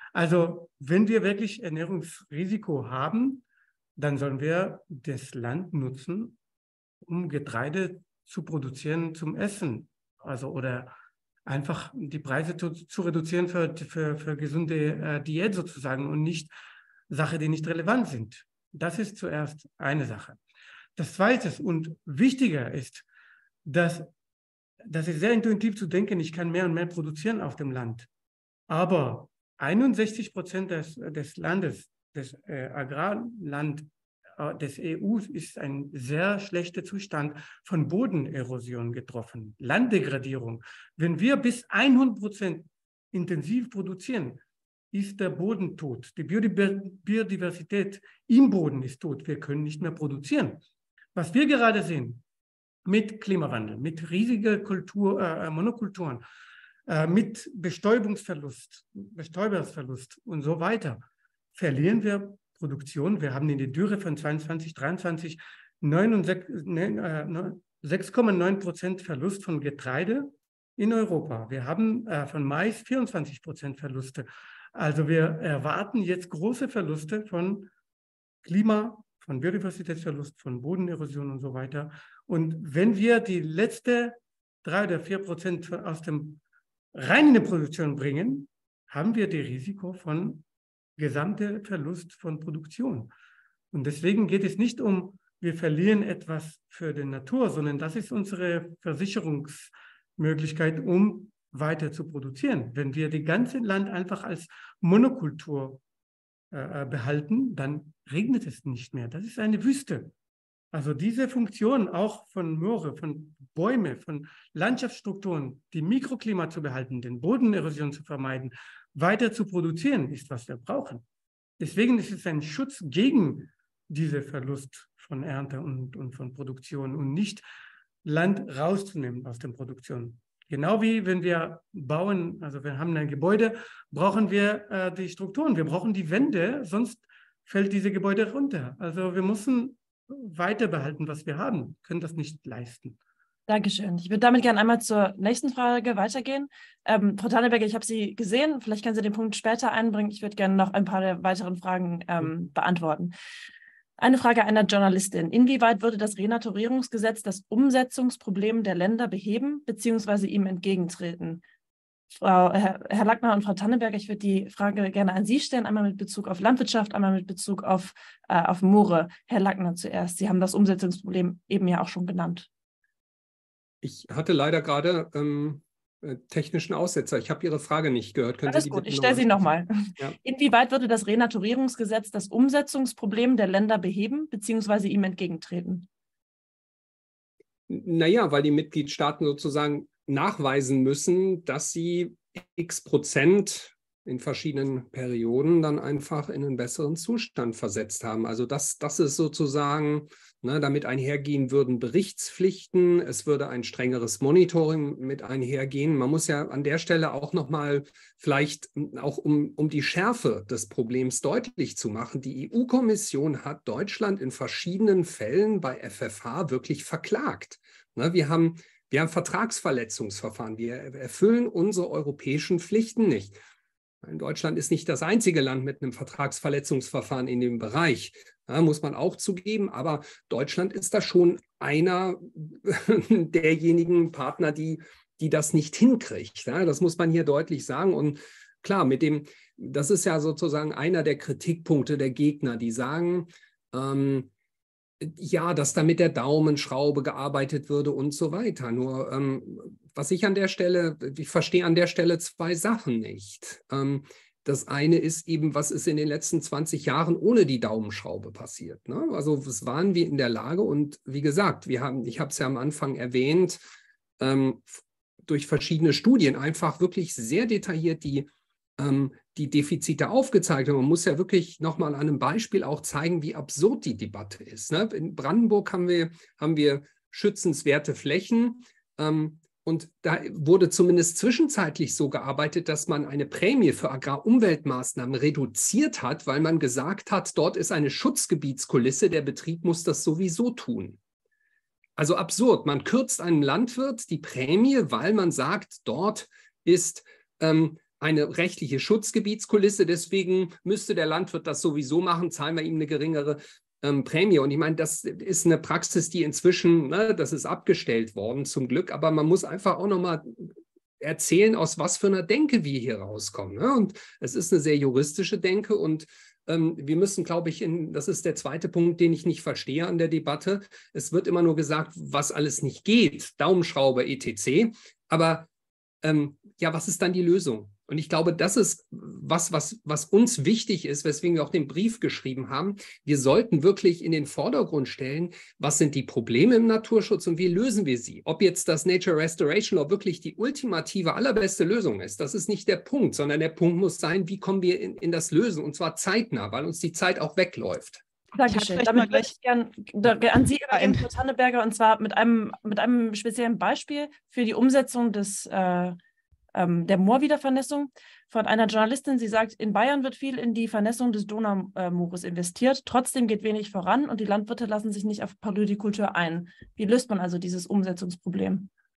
Also wenn wir wirklich Ernährungsrisiko haben, dann sollen wir das Land nutzen, um Getreide zu produzieren zum Essen. Also oder einfach die Preise zu, zu reduzieren für, für, für gesunde äh, Diät sozusagen und nicht Sachen, die nicht relevant sind. Das ist zuerst eine Sache. Das Zweite und wichtiger ist, dass das ist sehr intuitiv zu denken, ich kann mehr und mehr produzieren auf dem Land. Aber einundsechzig Prozent des, des Landes, des äh, Agrarland äh, des E U ist ein sehr schlechter Zustand von Bodenerosion getroffen, Landdegradierung. Wenn wir bis hundert Prozent intensiv produzieren, ist der Boden tot. Die Biodiversität im Boden ist tot. Wir können nicht mehr produzieren. Was wir gerade sehen, mit Klimawandel, mit riesigen Kultur, äh, Monokulturen, äh, mit Bestäubungsverlust, Bestäubersverlust und so weiter, verlieren wir Produktion. Wir haben in der Dürre von zweiundzwanzig, dreiundzwanzig sechs Komma neun Prozent Verlust von Getreide in Europa. Wir haben äh, von Mais vierundzwanzig Prozent Verluste. Also wir erwarten jetzt große Verluste von Klima, von Biodiversitätsverlust, von Bodenerosion und so weiter. Und wenn wir die letzten drei oder vier Prozent aus dem rein in die Produktion bringen, haben wir das Risiko von gesamtem Verlust von Produktion. Und deswegen geht es nicht um wir verlieren etwas für die Natur, sondern das ist unsere Versicherungsmöglichkeit, um weiter zu produzieren. Wenn wir das ganze Land einfach als Monokultur äh, behalten, dann regnet es nicht mehr. Das ist eine Wüste. Also diese Funktion auch von Moore, von Bäumen, von Landschaftsstrukturen, die Mikroklima zu behalten, den Bodenerosion zu vermeiden, weiter zu produzieren, ist, was wir brauchen. Deswegen ist es ein Schutz gegen diesen Verlust von Ernte und, und von Produktion und nicht Land rauszunehmen aus der Produktion. Genau wie wenn wir bauen, also wir haben ein Gebäude, brauchen wir äh, die Strukturen, wir brauchen die Wände, sonst fällt diese Gebäude runter. Also wir müssen weiter behalten, was wir haben, können das nicht leisten. Dankeschön. Ich würde damit gerne einmal zur nächsten Frage weitergehen. Ähm, Frau Tanneberger, ich habe Sie gesehen, vielleicht können Sie den Punkt später einbringen. Ich würde gerne noch ein paar der weiteren Fragen ähm, beantworten. Eine Frage einer Journalistin. Inwieweit würde das Renaturierungsgesetz das Umsetzungsproblem der Länder beheben bzw. ihm entgegentreten? Frau, Herr, Herr Lackner und Frau Tanneberger, ich würde die Frage gerne an Sie stellen, einmal mit Bezug auf Landwirtschaft, einmal mit Bezug auf, äh, auf Moore. Herr Lackner zuerst. Sie haben das Umsetzungsproblem eben ja auch schon genannt. Ich hatte leider gerade ähm, technischen Aussetzer. Ich habe Ihre Frage nicht gehört. Können Alles Sie die gut, bitte ich stelle sie nochmal. Ja. Inwieweit würde das Renaturierungsgesetz das Umsetzungsproblem der Länder beheben bzw. ihm entgegentreten? Naja, weil die Mitgliedstaaten sozusagen nachweisen müssen, dass sie x Prozent in verschiedenen Perioden dann einfach in einen besseren Zustand versetzt haben. Also das, das ist sozusagen, ne, damit einhergehen würden Berichtspflichten, es würde ein strengeres Monitoring mit einhergehen. Man muss ja an der Stelle auch nochmal vielleicht auch um, um die Schärfe des Problems deutlich zu machen, die E U-Kommission hat Deutschland in verschiedenen Fällen bei F F H wirklich verklagt. Ne, wir haben, wir haben Vertragsverletzungsverfahren, wir erfüllen unsere europäischen Pflichten nicht. Deutschland ist nicht das einzige Land mit einem Vertragsverletzungsverfahren in dem Bereich, ja, muss man auch zugeben, aber Deutschland ist da schon einer derjenigen Partner, die, die das nicht hinkriegt. Ja, das muss man hier deutlich sagen. Und klar, mit dem, das ist ja sozusagen einer der Kritikpunkte der Gegner, die sagen, ähm, ja, dass da mit der Daumenschraube gearbeitet würde und so weiter. Nur ähm, was ich an der Stelle, ich verstehe an der Stelle zwei Sachen nicht. Ähm, das eine ist eben, was ist in den letzten zwanzig Jahren ohne die Daumenschraube passiert. Ne? Also was waren wir in der Lage? Und wie gesagt, wir haben, ich habe es ja am Anfang erwähnt, ähm, durch verschiedene Studien einfach wirklich sehr detailliert die die Defizite aufgezeigt haben. Man muss ja wirklich nochmal an einem Beispiel auch zeigen, wie absurd die Debatte ist. Ne? In Brandenburg haben wir, haben wir schützenswerte Flächen ähm, und da wurde zumindest zwischenzeitlich so gearbeitet, dass man eine Prämie für Agrarumweltmaßnahmen reduziert hat, weil man gesagt hat, dort ist eine Schutzgebietskulisse, der Betrieb muss das sowieso tun. Also absurd. Man kürzt einem Landwirt die Prämie, weil man sagt, dort ist ähm, eine rechtliche Schutzgebietskulisse, deswegen müsste der Landwirt das sowieso machen, zahlen wir ihm eine geringere ähm, Prämie. Und ich meine, das ist eine Praxis, die inzwischen, ne, das ist abgestellt worden zum Glück, aber man muss einfach auch nochmal erzählen, aus was für einer Denke wir hier rauskommen. Ne? Und es ist eine sehr juristische Denke und ähm, wir müssen, glaube ich, in, das ist der zweite Punkt, den ich nicht verstehe an der Debatte, es wird immer nur gesagt, was alles nicht geht, Daumenschraube et cetera, aber ähm, ja, was ist dann die Lösung? Und ich glaube, das ist was, was, was uns wichtig ist, weswegen wir auch den Brief geschrieben haben. Wir sollten wirklich in den Vordergrund stellen, was sind die Probleme im Naturschutz und wie lösen wir sie? Ob jetzt das Nature Restoration Law wirklich die ultimative, allerbeste Lösung ist, das ist nicht der Punkt, sondern der Punkt muss sein, wie kommen wir in, in das Lösen und zwar zeitnah, weil uns die Zeit auch wegläuft. Dankeschön. Damit würde ich gerne an Sie übergeben, Frau Tanneberger, und zwar mit einem, mit einem speziellen Beispiel für die Umsetzung des äh, der Moorwiedervernässung von einer Journalistin. Sie sagt, in Bayern wird viel in die Vernässung des Donaumoores investiert. Trotzdem geht wenig voran und die Landwirte lassen sich nicht auf Polykultur ein. Wie löst man also dieses Umsetzungsproblem?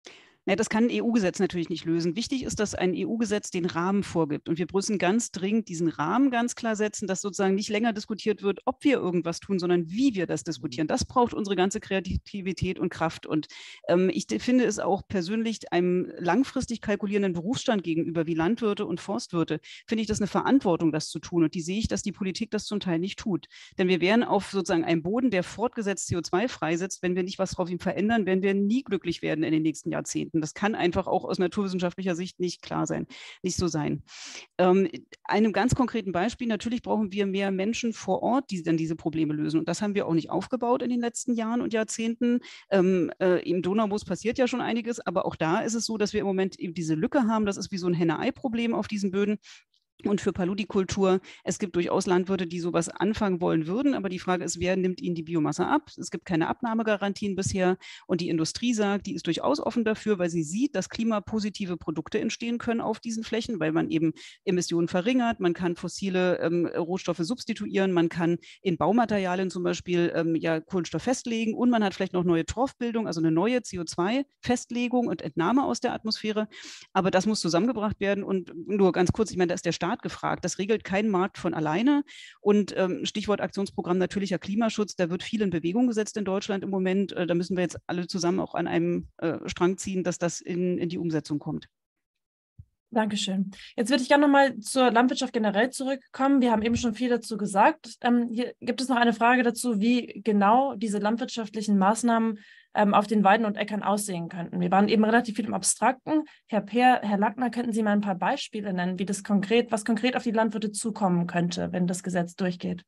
Ja, das kann ein E U-Gesetz natürlich nicht lösen. Wichtig ist, dass ein E U-Gesetz den Rahmen vorgibt. Und wir müssen ganz dringend diesen Rahmen ganz klar setzen, dass sozusagen nicht länger diskutiert wird, ob wir irgendwas tun, sondern wie wir das diskutieren. Das braucht unsere ganze Kreativität und Kraft. Und ähm, ich finde es auch persönlich einem langfristig kalkulierenden Berufsstand gegenüber, wie Landwirte und Forstwirte, finde ich das eine Verantwortung, das zu tun. Und die sehe ich, dass die Politik das zum Teil nicht tut. Denn wir wären auf sozusagen einem Boden, der fortgesetzt C O zwei freisetzt. Wenn wir nicht was drauf ihm verändern, werden wir nie glücklich werden in den nächsten Jahrzehnten. Das kann einfach auch aus naturwissenschaftlicher Sicht nicht klar sein, nicht so sein. Ähm, einem ganz konkreten Beispiel, natürlich brauchen wir mehr Menschen vor Ort, die dann diese Probleme lösen. Und das haben wir auch nicht aufgebaut in den letzten Jahren und Jahrzehnten. Ähm, äh, Im Donaumoos passiert ja schon einiges, aber auch da ist es so, dass wir im Moment eben diese Lücke haben. Das ist wie so ein Henne-Ei-Problem auf diesen Böden. Und für Paludikultur, es gibt durchaus Landwirte, die sowas anfangen wollen würden, aber die Frage ist, wer nimmt ihnen die Biomasse ab? Es gibt keine Abnahmegarantien bisher und die Industrie sagt, die ist durchaus offen dafür, weil sie sieht, dass klimapositive Produkte entstehen können auf diesen Flächen, weil man eben Emissionen verringert, man kann fossile ähm, Rohstoffe substituieren, man kann in Baumaterialien zum Beispiel ähm, ja, Kohlenstoff festlegen und man hat vielleicht noch neue Torfbildung, also eine neue C O zwei Festlegung und Entnahme aus der Atmosphäre, aber das muss zusammengebracht werden und nur ganz kurz, ich meine, da ist der Staat gefragt. Das regelt kein Markt von alleine. Und ähm, Stichwort Aktionsprogramm natürlicher Klimaschutz, da wird viel in Bewegung gesetzt in Deutschland im Moment. Äh, da müssen wir jetzt alle zusammen auch an einem äh, Strang ziehen, dass das in, in die Umsetzung kommt. Dankeschön. Jetzt würde ich gerne nochmal zur Landwirtschaft generell zurückkommen. Wir haben eben schon viel dazu gesagt. Ähm, hier gibt es noch eine Frage dazu, wie genau diese landwirtschaftlichen Maßnahmen ähm, auf den Weiden und Äckern aussehen könnten. Wir waren eben relativ viel im Abstrakten. Herr Peer, Herr Lackner, könnten Sie mal ein paar Beispiele nennen, wie das konkret, was konkret auf die Landwirte zukommen könnte, wenn das Gesetz durchgeht?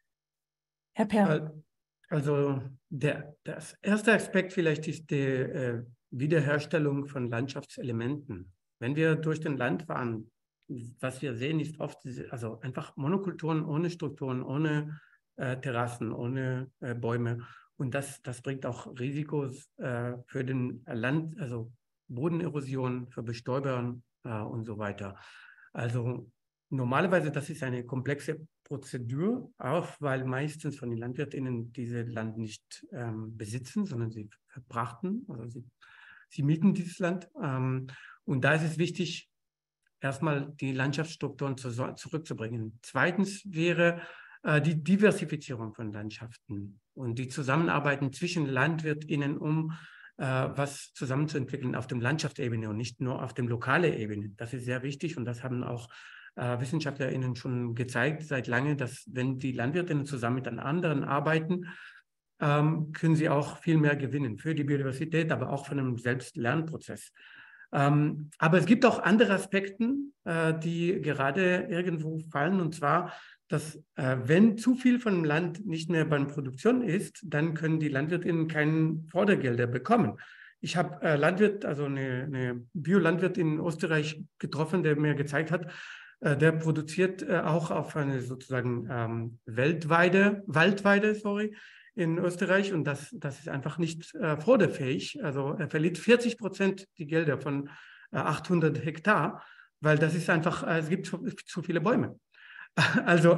Herr Peer. Also der, das erste Aspekt vielleicht ist die äh, Wiederherstellung von Landschaftselementen. Wenn wir durch den Land fahren, was wir sehen, ist oft diese, also einfach Monokulturen ohne Strukturen, ohne äh, Terrassen, ohne äh, Bäume. Und das, das bringt auch Risikos äh, für den Land, also Bodenerosion, für Bestäubern äh, und so weiter. Also normalerweise, das ist eine komplexe Prozedur, auch weil meistens von den LandwirtInnen diese Land nicht ähm, besitzen, sondern sie verbrachten, also sie, sie mieten dieses Land. Ähm, und da ist es wichtig, erstmal die Landschaftsstrukturen zu, zurückzubringen. Zweitens wäre äh, die Diversifizierung von Landschaften und die Zusammenarbeit zwischen LandwirtInnen, um äh, was zusammenzuentwickeln auf dem Landschaftsebene und nicht nur auf dem lokalen Ebene. Das ist sehr wichtig und das haben auch äh, WissenschaftlerInnen schon gezeigt seit langem, dass wenn die LandwirtInnen zusammen mit anderen arbeiten, ähm, können sie auch viel mehr gewinnen für die Biodiversität, aber auch von einem Selbstlernprozess. Ähm, aber es gibt auch andere Aspekte, äh, die gerade irgendwo fallen, und zwar, dass äh, wenn zu viel von dem Land nicht mehr bei der Produktion ist, dann können die LandwirtInnen keine Fördergelder bekommen. Ich habe äh, Landwirt, also eine, eine Biolandwirtin in Österreich getroffen, der mir gezeigt hat, äh, der produziert äh, auch auf eine sozusagen ähm, Weltweide, Waldweide, sorry, in Österreich, und das, das ist einfach nicht äh, förderfähig. Also er verliert vierzig Prozent die Gelder von äh, achthundert Hektar, weil das ist einfach, äh, es gibt zu, zu viele Bäume. Also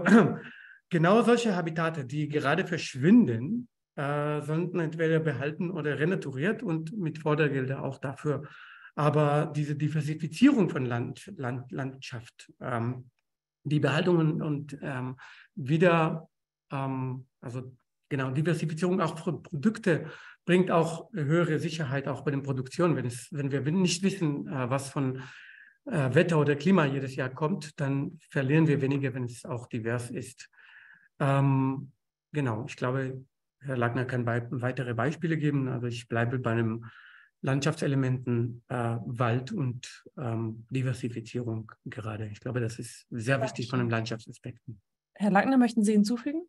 genau solche Habitate, die gerade verschwinden, äh, sollten entweder behalten oder renaturiert und mit Fördergelder auch dafür. Aber diese Diversifizierung von Land, Land, Landschaft, ähm, die Behaltung und, und ähm, wieder, ähm, also genau, Diversifizierung auch von Produkte bringt auch höhere Sicherheit auch bei den Produktionen. Wenn, es, wenn wir nicht wissen, äh, was von äh, Wetter oder Klima jedes Jahr kommt, dann verlieren wir weniger, wenn es auch divers ist. Ähm, genau, ich glaube, Herr Lackner kann bei, weitere Beispiele geben. Also ich bleibe bei einem Landschaftselementen, äh, Wald und ähm, Diversifizierung gerade. Ich glaube, das ist sehr wichtig von den Landschaftsaspekten. Herr Lackner, möchten Sie hinzufügen?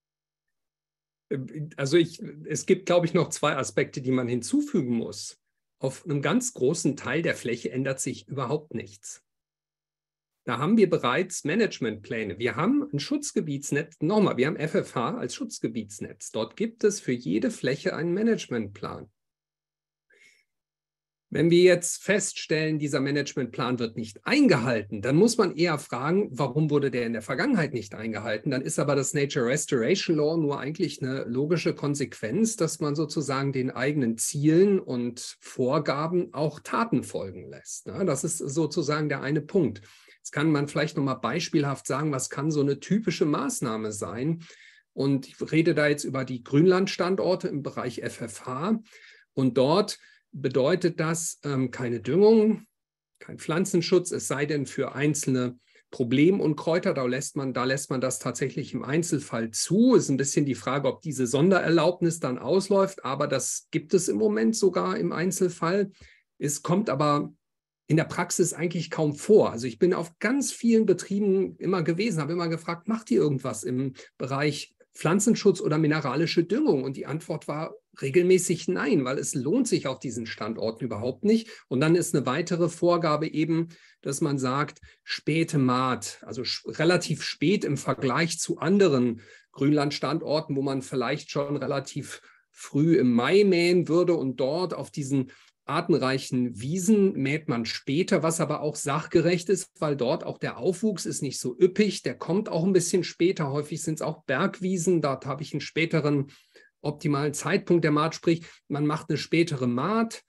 Also ich, es gibt, glaube ich, noch zwei Aspekte, die man hinzufügen muss. Auf einem ganz großen Teil der Fläche ändert sich überhaupt nichts. Da haben wir bereits Managementpläne. Wir haben ein Schutzgebietsnetz, nochmal, wir haben F F H als Schutzgebietsnetz. Dort gibt es für jede Fläche einen Managementplan. Wenn wir jetzt feststellen, dieser Managementplan wird nicht eingehalten, dann muss man eher fragen, warum wurde der in der Vergangenheit nicht eingehalten? Dann ist aber das Nature Restoration Law nur eigentlich eine logische Konsequenz, dass man sozusagen den eigenen Zielen und Vorgaben auch Taten folgen lässt. Das ist sozusagen der eine Punkt. Jetzt kann man vielleicht nochmal beispielhaft sagen, was kann so eine typische Maßnahme sein? Und ich rede da jetzt über die Grünlandstandorte im Bereich F F H. Und dort bedeutet das ähm, keine Düngung, kein Pflanzenschutz, es sei denn für einzelne Problemunkräuter, da lässt man, da lässt man das tatsächlich im Einzelfall zu. Es ist ein bisschen die Frage, ob diese Sondererlaubnis dann ausläuft, aber das gibt es im Moment sogar im Einzelfall. Es kommt aber in der Praxis eigentlich kaum vor. Also ich bin auf ganz vielen Betrieben immer gewesen, habe immer gefragt, macht ihr irgendwas im Bereich Pflanzenschutz oder mineralische Düngung? Und die Antwort war regelmäßig nein, weil es lohnt sich auf diesen Standorten überhaupt nicht. Und dann ist eine weitere Vorgabe eben, dass man sagt, späte Maat, also relativ spät im Vergleich zu anderen Grünlandstandorten, wo man vielleicht schon relativ früh im Mai mähen würde und dort auf diesen artenreichen Wiesen mäht man später, was aber auch sachgerecht ist, weil dort auch der Aufwuchs ist nicht so üppig, der kommt auch ein bisschen später. Häufig sind es auch Bergwiesen, dort habe ich einen späteren optimalen Zeitpunkt der Maat, sprich, man macht eine spätere Maat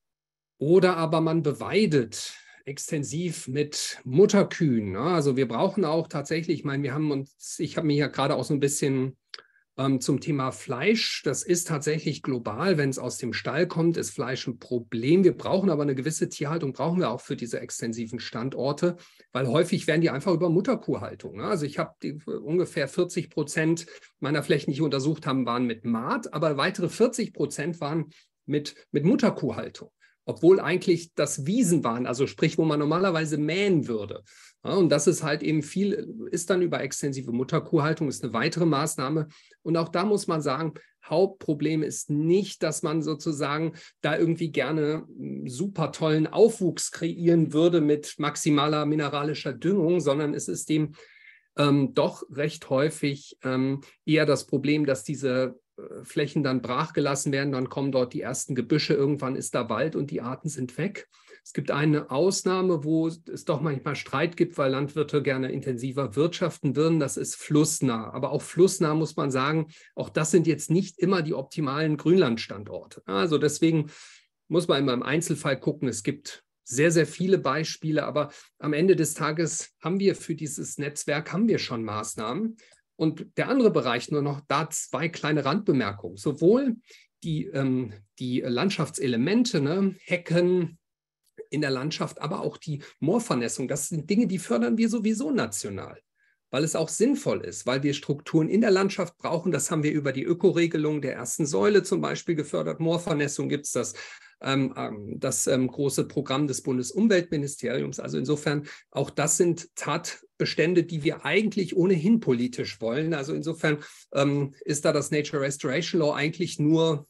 oder aber man beweidet extensiv mit Mutterkühen. Also wir brauchen auch tatsächlich, ich meine, wir haben uns, ich habe mir ja gerade auch so ein bisschen ähm, zum Thema Fleisch, das ist tatsächlich global, wenn es aus dem Stall kommt, ist Fleisch ein Problem. Wir brauchen aber eine gewisse Tierhaltung, brauchen wir auch für diese extensiven Standorte, weil häufig werden die einfach über Mutterkuhhaltung. Also ich habe ungefähr vierzig Prozent meiner Flächen, die ich untersucht habe, waren mit Maat, aber weitere vierzig Prozent waren mit, mit Mutterkuhhaltung, obwohl eigentlich das Wiesen waren, also sprich, wo man normalerweise mähen würde. Ja, und das ist halt eben viel, ist dann über extensive Mutterkuhhaltung, ist eine weitere Maßnahme. Und auch da muss man sagen, Hauptproblem ist nicht, dass man sozusagen da irgendwie gerne super tollen Aufwuchs kreieren würde mit maximaler mineralischer Düngung, sondern es ist dem ähm, doch recht häufig ähm, eher das Problem, dass diese äh, Flächen dann brachgelassen werden, dann kommen dort die ersten Gebüsche, irgendwann ist da Wald und die Arten sind weg. Es gibt eine Ausnahme, wo es doch manchmal Streit gibt, weil Landwirte gerne intensiver wirtschaften würden. Das ist flussnah. Aber auch flussnah muss man sagen, auch das sind jetzt nicht immer die optimalen Grünlandstandorte. Also deswegen muss man immer im Einzelfall gucken. Es gibt sehr, sehr viele Beispiele, aber am Ende des Tages haben wir für dieses Netzwerk haben wir schon Maßnahmen. Und der andere Bereich, nur noch da zwei kleine Randbemerkungen. Sowohl die, ähm, die Landschaftselemente, ne, Hecken, in der Landschaft, aber auch die Moorvernässung, das sind Dinge, die fördern wir sowieso national, weil es auch sinnvoll ist, weil wir Strukturen in der Landschaft brauchen. Das haben wir über die Ökoregelung der ersten Säule zum Beispiel gefördert. Moorvernässung gibt es das, ähm, das ähm, große Programm des Bundesumweltministeriums. Also insofern, auch das sind Tatbestände, die wir eigentlich ohnehin politisch wollen. Also insofern ähm, ist da das Nature Restoration Law eigentlich nur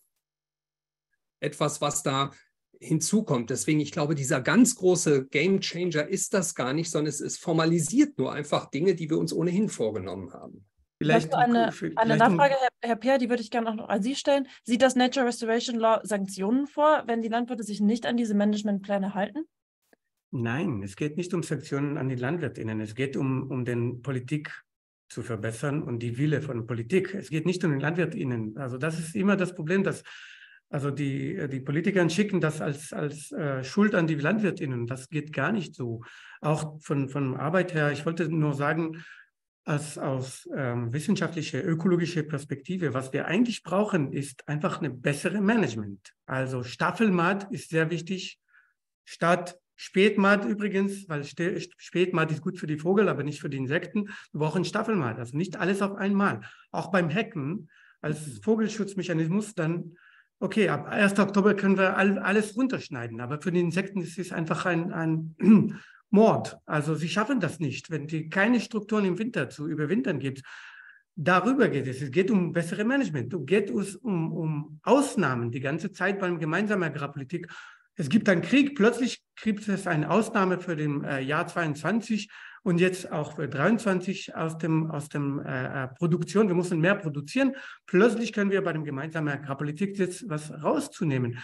etwas, was da hinzukommt. Deswegen, ich glaube, dieser ganz große Game Changer ist das gar nicht, sondern es ist formalisiert nur einfach Dinge, die wir uns ohnehin vorgenommen haben. Vielleicht eine, eine Nachfrage, Herr, Herr Peer, die würde ich gerne auch noch an Sie stellen. Sieht das Nature Restoration Law Sanktionen vor, wenn die Landwirte sich nicht an diese Managementpläne halten? Nein, es geht nicht um Sanktionen an die LandwirtInnen. Es geht um, um den Politik zu verbessern und die Wille von Politik. Es geht nicht um die LandwirtInnen. Also das ist immer das Problem, dass Also die, die Politiker schicken das als, als äh, Schuld an die LandwirtInnen. Das geht gar nicht so. Auch von, von Arbeit her, ich wollte nur sagen, als aus ähm, wissenschaftlicher, ökologischer Perspektive, was wir eigentlich brauchen, ist einfach eine bessere Management. Also Staffelmaat ist sehr wichtig, statt Spätmaat übrigens, weil Spätmaat ist gut für die Vogel, aber nicht für die Insekten. Wir brauchen Staffelmaat, also nicht alles auf einmal. Auch beim Hecken als Vogelschutzmechanismus dann. Okay, ab ersten Oktober können wir all, alles runterschneiden, aber für die Insekten ist es einfach ein, ein Mord. Also sie schaffen das nicht, wenn die keine Strukturen im Winter zu überwintern gibt. Darüber geht es. Es geht um bessere Management. Es geht um, um Ausnahmen die ganze Zeit beim gemeinsamen Agrarpolitik. Es gibt einen Krieg, plötzlich gibt es eine Ausnahme für den äh, Jahr zweiundzwanzig und jetzt auch für dreiundzwanzig aus dem, aus dem äh, Produktion. Wir müssen mehr produzieren. Plötzlich können wir bei dem gemeinsamen Agrarpolitik jetzt was rauszunehmen.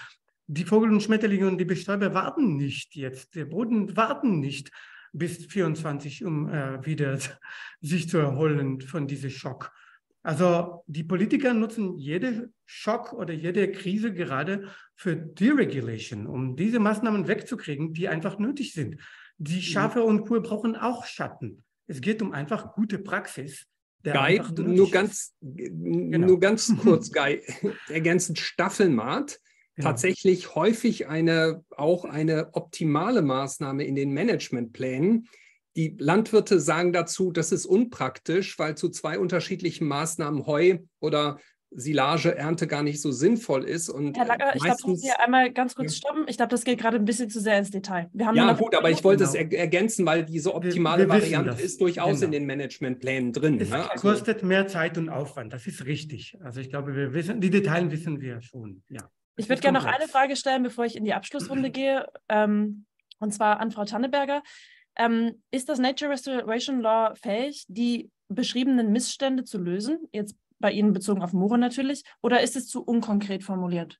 die Vogel und Schmetterlinge und die Bestäuber warten nicht jetzt, der Boden warten nicht bis vierundzwanzig, um äh, wieder sich zu erholen von diesem Schock. Also die Politiker nutzen jede Schock oder jede Krise gerade für Deregulation, um diese Maßnahmen wegzukriegen, die einfach nötig sind. Die Schafe und Kühe brauchen auch Schatten. Es geht um einfach gute Praxis. Guy, nur ganz, genau. nur ganz kurz, Guy, ergänzend Staffelmaat. Genau. Tatsächlich häufig eine, auch eine optimale Maßnahme in den Managementplänen. Die Landwirte sagen dazu, das ist unpraktisch, weil zu zwei unterschiedlichen Maßnahmen Heu oder Silageernte gar nicht so sinnvoll ist. Und Herr Lacker, ich glaube, ich muss hier einmal ganz kurz stoppen. Ich glaube, das geht gerade ein bisschen zu sehr ins Detail. Wir haben ja, gut, aber ich wollte genau. es er ergänzen, weil diese optimale wir, wir Variante ist durchaus genau. in den Managementplänen drin. Es ne? also, kostet mehr Zeit und Aufwand, das ist richtig. Also ich glaube, wir wissen, die Details wissen wir schon. Ja. Ich würde gerne noch eine Frage stellen, bevor ich in die Abschlussrunde gehe, ähm, und zwar an Frau Tanneberger. Ähm, ist das Nature Restoration Law fähig, die beschriebenen Missstände zu lösen? Jetzt bei Ihnen bezogen auf Moore natürlich, oder ist es zu unkonkret formuliert?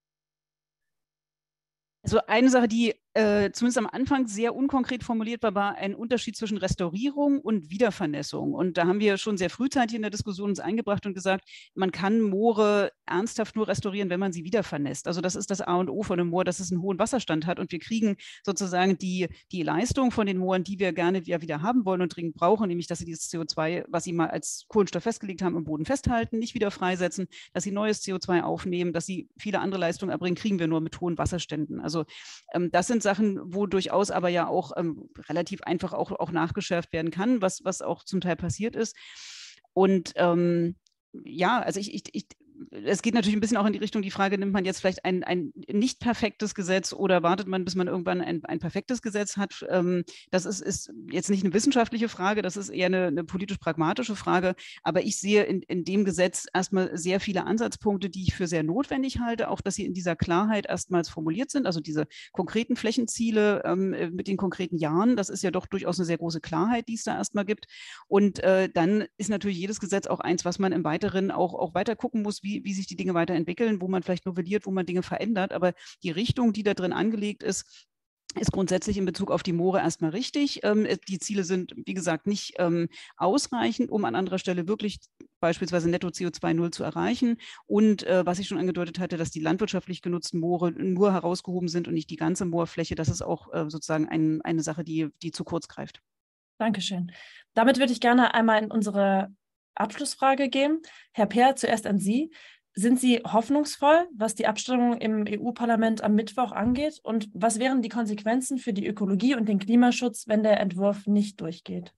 Also eine Sache, die äh, zumindest am Anfang sehr unkonkret formuliert war, war ein Unterschied zwischen Restaurierung und Wiedervernässung. Und da haben wir schon sehr frühzeitig in der Diskussion uns eingebracht und gesagt, man kann Moore ernsthaft nur restaurieren, wenn man sie wiedervernässt. Also das ist das A und O von einem Moor, dass es einen hohen Wasserstand hat und wir kriegen sozusagen die, die Leistung von den Mooren, die wir gerne wieder, wieder haben wollen und dringend brauchen, nämlich dass sie dieses C O zwei, was sie mal als Kohlenstoff festgelegt haben, im Boden festhalten, nicht wieder freisetzen, dass sie neues C O zwei aufnehmen, dass sie viele andere Leistungen erbringen, kriegen wir nur mit hohen Wasserständen. Also ähm, das sind Sachen, wo durchaus aber ja auch ähm, relativ einfach auch, auch nachgeschärft werden kann, was, was auch zum Teil passiert ist. Und ähm, ja, also ich, ich, ich es geht natürlich ein bisschen auch in die Richtung, die Frage, nimmt man jetzt vielleicht ein, ein nicht perfektes Gesetz oder wartet man, bis man irgendwann ein, ein perfektes Gesetz hat? Ähm, das ist, ist jetzt nicht eine wissenschaftliche Frage, das ist eher eine, eine politisch-pragmatische Frage. Aber ich sehe in, in dem Gesetz erstmal sehr viele Ansatzpunkte, die ich für sehr notwendig halte, auch dass sie in dieser Klarheit erstmals formuliert sind, also diese konkreten Flächenziele ähm, mit den konkreten Jahren, das ist ja doch durchaus eine sehr große Klarheit, die es da erstmal gibt. Und äh, dann ist natürlich jedes Gesetz auch eins, was man im Weiteren auch, auch weiter gucken muss, wie Wie, wie sich die Dinge weiterentwickeln, wo man vielleicht novelliert, wo man Dinge verändert. Aber die Richtung, die da drin angelegt ist, ist grundsätzlich in Bezug auf die Moore erstmal richtig. Ähm, die Ziele sind, wie gesagt, nicht ähm, ausreichend, um an anderer Stelle wirklich beispielsweise netto C O zwei null zu erreichen. Und äh, was ich schon angedeutet hatte, dass die landwirtschaftlich genutzten Moore nur herausgehoben sind und nicht die ganze Moorfläche, das ist auch äh, sozusagen ein, eine Sache, die, die zu kurz greift. Dankeschön. Damit würde ich gerne einmal in unsere Abschlussfrage gehen. Herr Peer, zuerst an Sie. Sind Sie hoffnungsvoll, was die Abstimmung im E U-Parlament am Mittwoch angeht? Und was wären die Konsequenzen für die Ökologie und den Klimaschutz, wenn der Entwurf nicht durchgeht?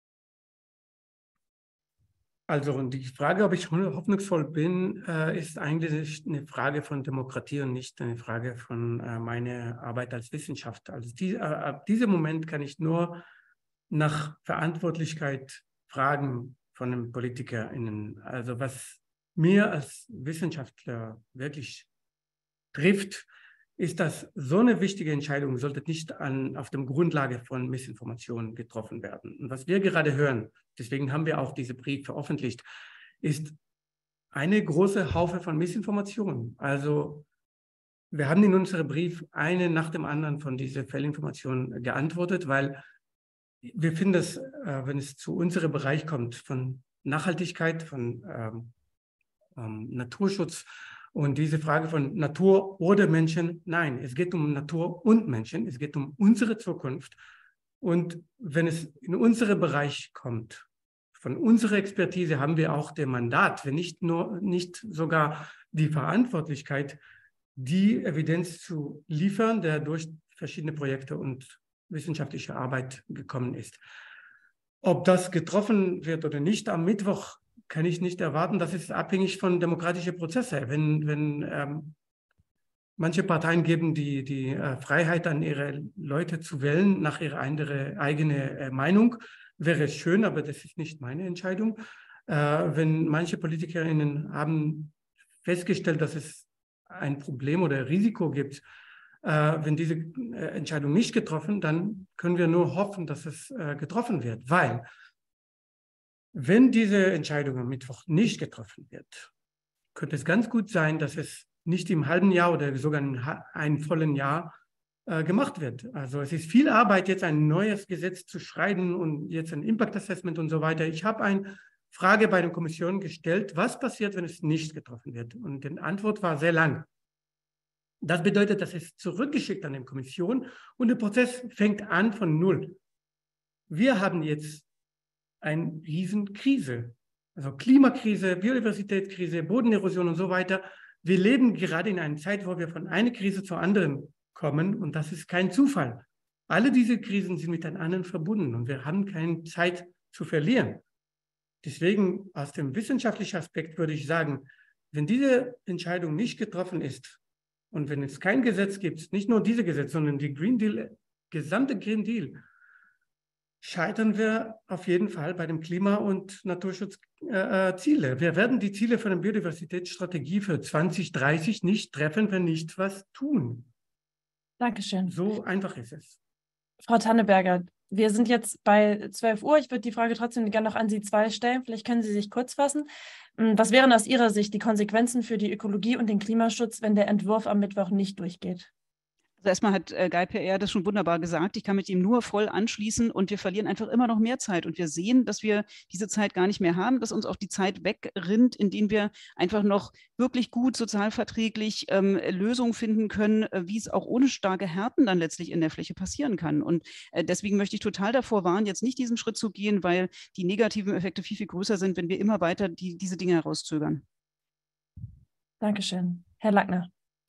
Also die Frage, ob ich hoffnungsvoll bin, ist eigentlich eine Frage von Demokratie und nicht eine Frage von meiner Arbeit als Wissenschaftler. Also die, ab diesem Moment kann ich nur nach Verantwortlichkeit fragen von den PolitikerInnen. Also was mir als Wissenschaftler wirklich trifft, ist, dass so eine wichtige Entscheidung sollte nicht an, auf der Grundlage von Missinformationen getroffen werden. Und was wir gerade hören, deswegen haben wir auch diesen Brief veröffentlicht, ist eine große Haufe von Missinformationen. Also wir haben in unserem Brief eine nach dem anderen von diesen Fehlinformationen geantwortet, weil wir finden es, wenn es zu unserem Bereich kommt, von Nachhaltigkeit, von ähm, ähm, Naturschutz und diese Frage von Natur oder Menschen, nein, es geht um Natur und Menschen, es geht um unsere Zukunft. Und wenn es in unseren Bereich kommt, von unserer Expertise haben wir auch das Mandat, wenn nicht nur, nicht sogar die Verantwortlichkeit, die Evidenz zu liefern, der durch verschiedene Projekte und wissenschaftliche Arbeit gekommen ist. Ob das getroffen wird oder nicht am Mittwoch, kann ich nicht erwarten. Das ist abhängig von demokratischen Prozessen. Wenn, wenn ähm, manche Parteien geben die, die äh, Freiheit an ihre Leute zu wählen, nach ihrer andere, eigenen äh, Meinung, wäre es schön, aber das ist nicht meine Entscheidung. Äh, wenn manche PolitikerInnen haben festgestellt, dass es ein Problem oder Risiko gibt, Äh, wenn diese äh, Entscheidung nicht getroffen, dann können wir nur hoffen, dass es äh, getroffen wird. Weil, wenn diese Entscheidung am Mittwoch nicht getroffen wird, könnte es ganz gut sein, dass es nicht im halben Jahr oder sogar in einem vollen Jahr äh, gemacht wird. Also es ist viel Arbeit, jetzt ein neues Gesetz zu schreiben und jetzt ein Impact Assessment und so weiter. Ich habe eine Frage bei der Kommission gestellt, was passiert, wenn es nicht getroffen wird? Und die Antwort war sehr lang. Das bedeutet, dass es zurückgeschickt an die Kommission und der Prozess fängt an von Null. Wir haben jetzt eine Riesenkrise, also Klimakrise, Biodiversitätskrise, Bodenerosion und so weiter. Wir leben gerade in einer Zeit, wo wir von einer Krise zur anderen kommen und das ist kein Zufall. Alle diese Krisen sind miteinander verbunden und wir haben keine Zeit zu verlieren. Deswegen aus dem wissenschaftlichen Aspekt würde ich sagen, wenn diese Entscheidung nicht getroffen ist und wenn es kein Gesetz gibt, nicht nur dieses Gesetz, sondern die Green Deal, gesamte Green Deal, scheitern wir auf jeden Fall bei dem Klima- und Naturschutzziele. Wir werden die Ziele für eine Biodiversitätsstrategie für zwanzig dreißig nicht treffen, wenn wir nicht was tun. Dankeschön. So einfach ist es. Frau Tanneberger, wir sind jetzt bei zwölf Uhr. Ich würde die Frage trotzdem gerne noch an Sie zwei stellen. Vielleicht können Sie sich kurz fassen. Was wären aus Ihrer Sicht die Konsequenzen für die Ökologie und den Klimaschutz, wenn der Entwurf am Mittwoch nicht durchgeht? Also erstmal hat äh, Guy Pereire das schon wunderbar gesagt. Ich kann mit ihm nur voll anschließen und wir verlieren einfach immer noch mehr Zeit. Und wir sehen, dass wir diese Zeit gar nicht mehr haben, dass uns auch die Zeit wegrinnt, in denen wir einfach noch wirklich gut sozialverträglich ähm, Lösungen finden können, äh, wie es auch ohne starke Härten dann letztlich in der Fläche passieren kann. Und äh, deswegen möchte ich total davor warnen, jetzt nicht diesen Schritt zu gehen, weil die negativen Effekte viel, viel größer sind, wenn wir immer weiter die, diese Dinge herauszögern. Dankeschön. Herr Lackner.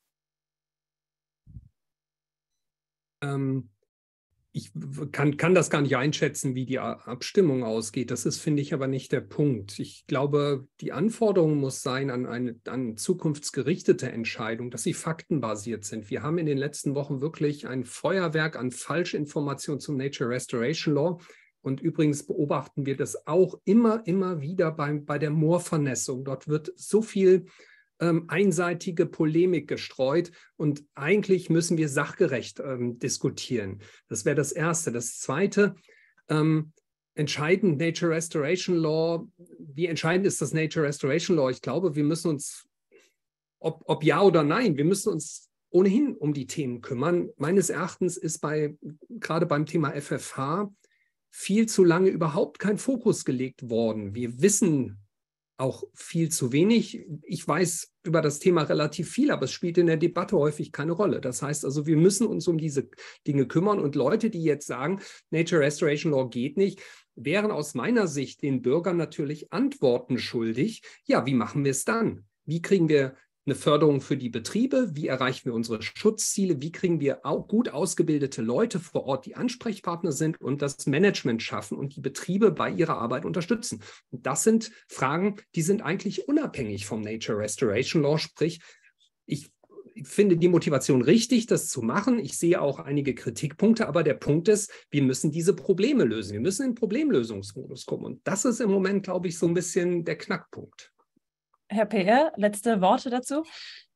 Ich kann, kann das gar nicht einschätzen, wie die Abstimmung ausgeht. Das ist, finde ich, aber nicht der Punkt. Ich glaube, die Anforderung muss sein an eine an zukunftsgerichtete Entscheidung, dass sie faktenbasiert sind. Wir haben in den letzten Wochen wirklich ein Feuerwerk an Falschinformationen zum Nature Restoration Law. Und übrigens beobachten wir das auch immer, immer wieder beim, bei der Moorvernässung. Dort wird so viel Ähm, einseitige Polemik gestreut und eigentlich müssen wir sachgerecht ähm, diskutieren. Das wäre das Erste. Das Zweite, ähm, entscheidend Nature Restoration Law. Wie entscheidend ist das Nature Restoration Law? Ich glaube, wir müssen uns, ob, ob ja oder nein, wir müssen uns ohnehin um die Themen kümmern. Meines Erachtens ist bei, gerade beim Thema F F H viel zu lange überhaupt kein Fokus gelegt worden. Wir wissen auch viel zu wenig. Ich weiß über das Thema relativ viel, aber es spielt in der Debatte häufig keine Rolle. Das heißt also, wir müssen uns um diese Dinge kümmern und Leute, die jetzt sagen, Nature Restoration Law geht nicht, wären aus meiner Sicht den Bürgern natürlich Antworten schuldig. Ja, wie machen wir es dann? Wie kriegen wir eine Förderung für die Betriebe? Wie erreichen wir unsere Schutzziele? Wie kriegen wir auch gut ausgebildete Leute vor Ort, die Ansprechpartner sind und das Management schaffen und die Betriebe bei ihrer Arbeit unterstützen? Und das sind Fragen, die sind eigentlich unabhängig vom Nature Restoration Law. Sprich, ich finde die Motivation richtig, das zu machen. Ich sehe auch einige Kritikpunkte, aber der Punkt ist, wir müssen diese Probleme lösen. Wir müssen in den Problemlösungsmodus kommen. Und das ist im Moment, glaube ich, so ein bisschen der Knackpunkt. Herr P R, letzte Worte dazu?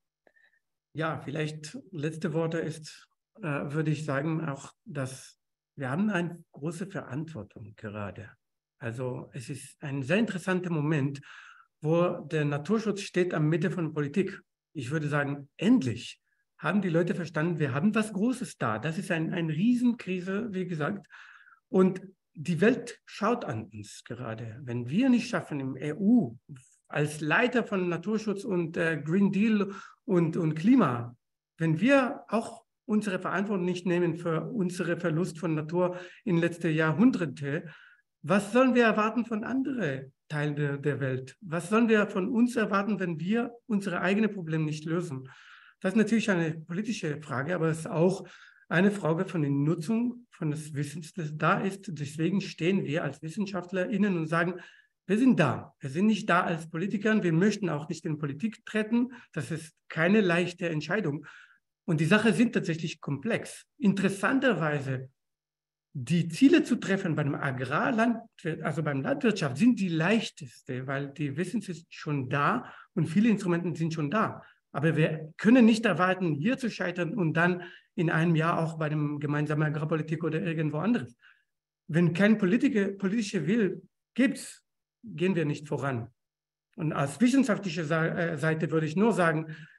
Ja, vielleicht letzte Worte ist, äh, würde ich sagen, auch, dass wir haben eine große Verantwortung gerade. Also es ist ein sehr interessanter Moment, wo der Naturschutz steht am Mitte von Politik. Ich würde sagen, endlich haben die Leute verstanden, wir haben was Großes da. Das ist ein, eine Riesenkrise, wie gesagt. Und die Welt schaut an uns gerade. Wenn wir nicht schaffen, im E U als Leiter von Naturschutz und äh, Green Deal und, und Klima, wenn wir auch unsere Verantwortung nicht nehmen für unseren Verlust von Natur in den letzten Jahrhunderten, was sollen wir erwarten von anderen Teilen der, der Welt? Was sollen wir von uns erwarten, wenn wir unsere eigenen Probleme nicht lösen? Das ist natürlich eine politische Frage, aber es ist auch eine Frage von der Nutzung von des Wissens, das da ist. Deswegen stehen wir als WissenschaftlerInnen und sagen, wir sind da. Wir sind nicht da als Politiker. Wir möchten auch nicht in Politik treten. Das ist keine leichte Entscheidung. Und die Sachen sind tatsächlich komplex. Interessanterweise, die Ziele zu treffen beim Agrarlandwirt, also beim Landwirtschaft, sind die leichteste, weil die Wissen ist schon da und viele Instrumente sind schon da. Aber wir können nicht erwarten, hier zu scheitern und dann in einem Jahr auch bei dem gemeinsamen Agrarpolitik oder irgendwo anderes. Wenn kein Politiker, politischer Will gibt, gehen wir nicht voran. Und aus wissenschaftlicher Seite würde ich nur sagen,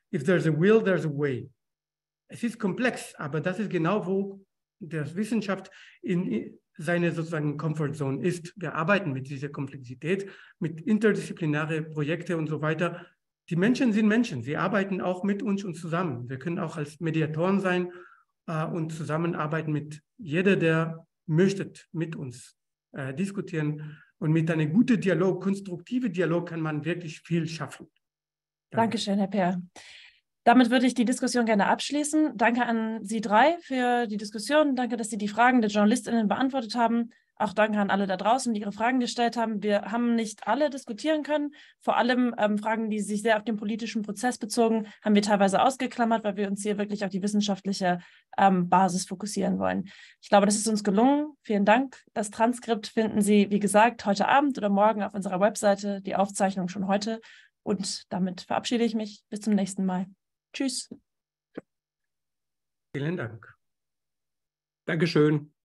if there's a will, there's a way. Es ist komplex, aber das ist genau, wo die Wissenschaft in seine sozusagen Comfort Zone ist. Wir arbeiten mit dieser Komplexität, mit interdisziplinäre Projekte und so weiter. Die Menschen sind Menschen, sie arbeiten auch mit uns und zusammen. Wir können auch als Mediatoren sein äh, und zusammenarbeiten mit jeder, der möchte, mit uns äh, diskutieren. Und mit einem guten Dialog, konstruktiven Dialog kann man wirklich viel schaffen. Danke. Dankeschön, Herr Peer. Damit würde ich die Diskussion gerne abschließen. Danke an Sie drei für die Diskussion. Danke, dass Sie die Fragen der JournalistInnen beantwortet haben. Auch danke an alle da draußen, die ihre Fragen gestellt haben. Wir haben nicht alle diskutieren können. Vor allem ähm, Fragen, die sich sehr auf den politischen Prozess bezogen, haben wir teilweise ausgeklammert, weil wir uns hier wirklich auf die wissenschaftliche ähm, Basis fokussieren wollen. Ich glaube, das ist uns gelungen. Vielen Dank. Das Transkript finden Sie, wie gesagt, heute Abend oder morgen auf unserer Webseite. Die Aufzeichnung schon heute. Und damit verabschiede ich mich. Bis zum nächsten Mal. Tschüss. Vielen Dank. Dankeschön.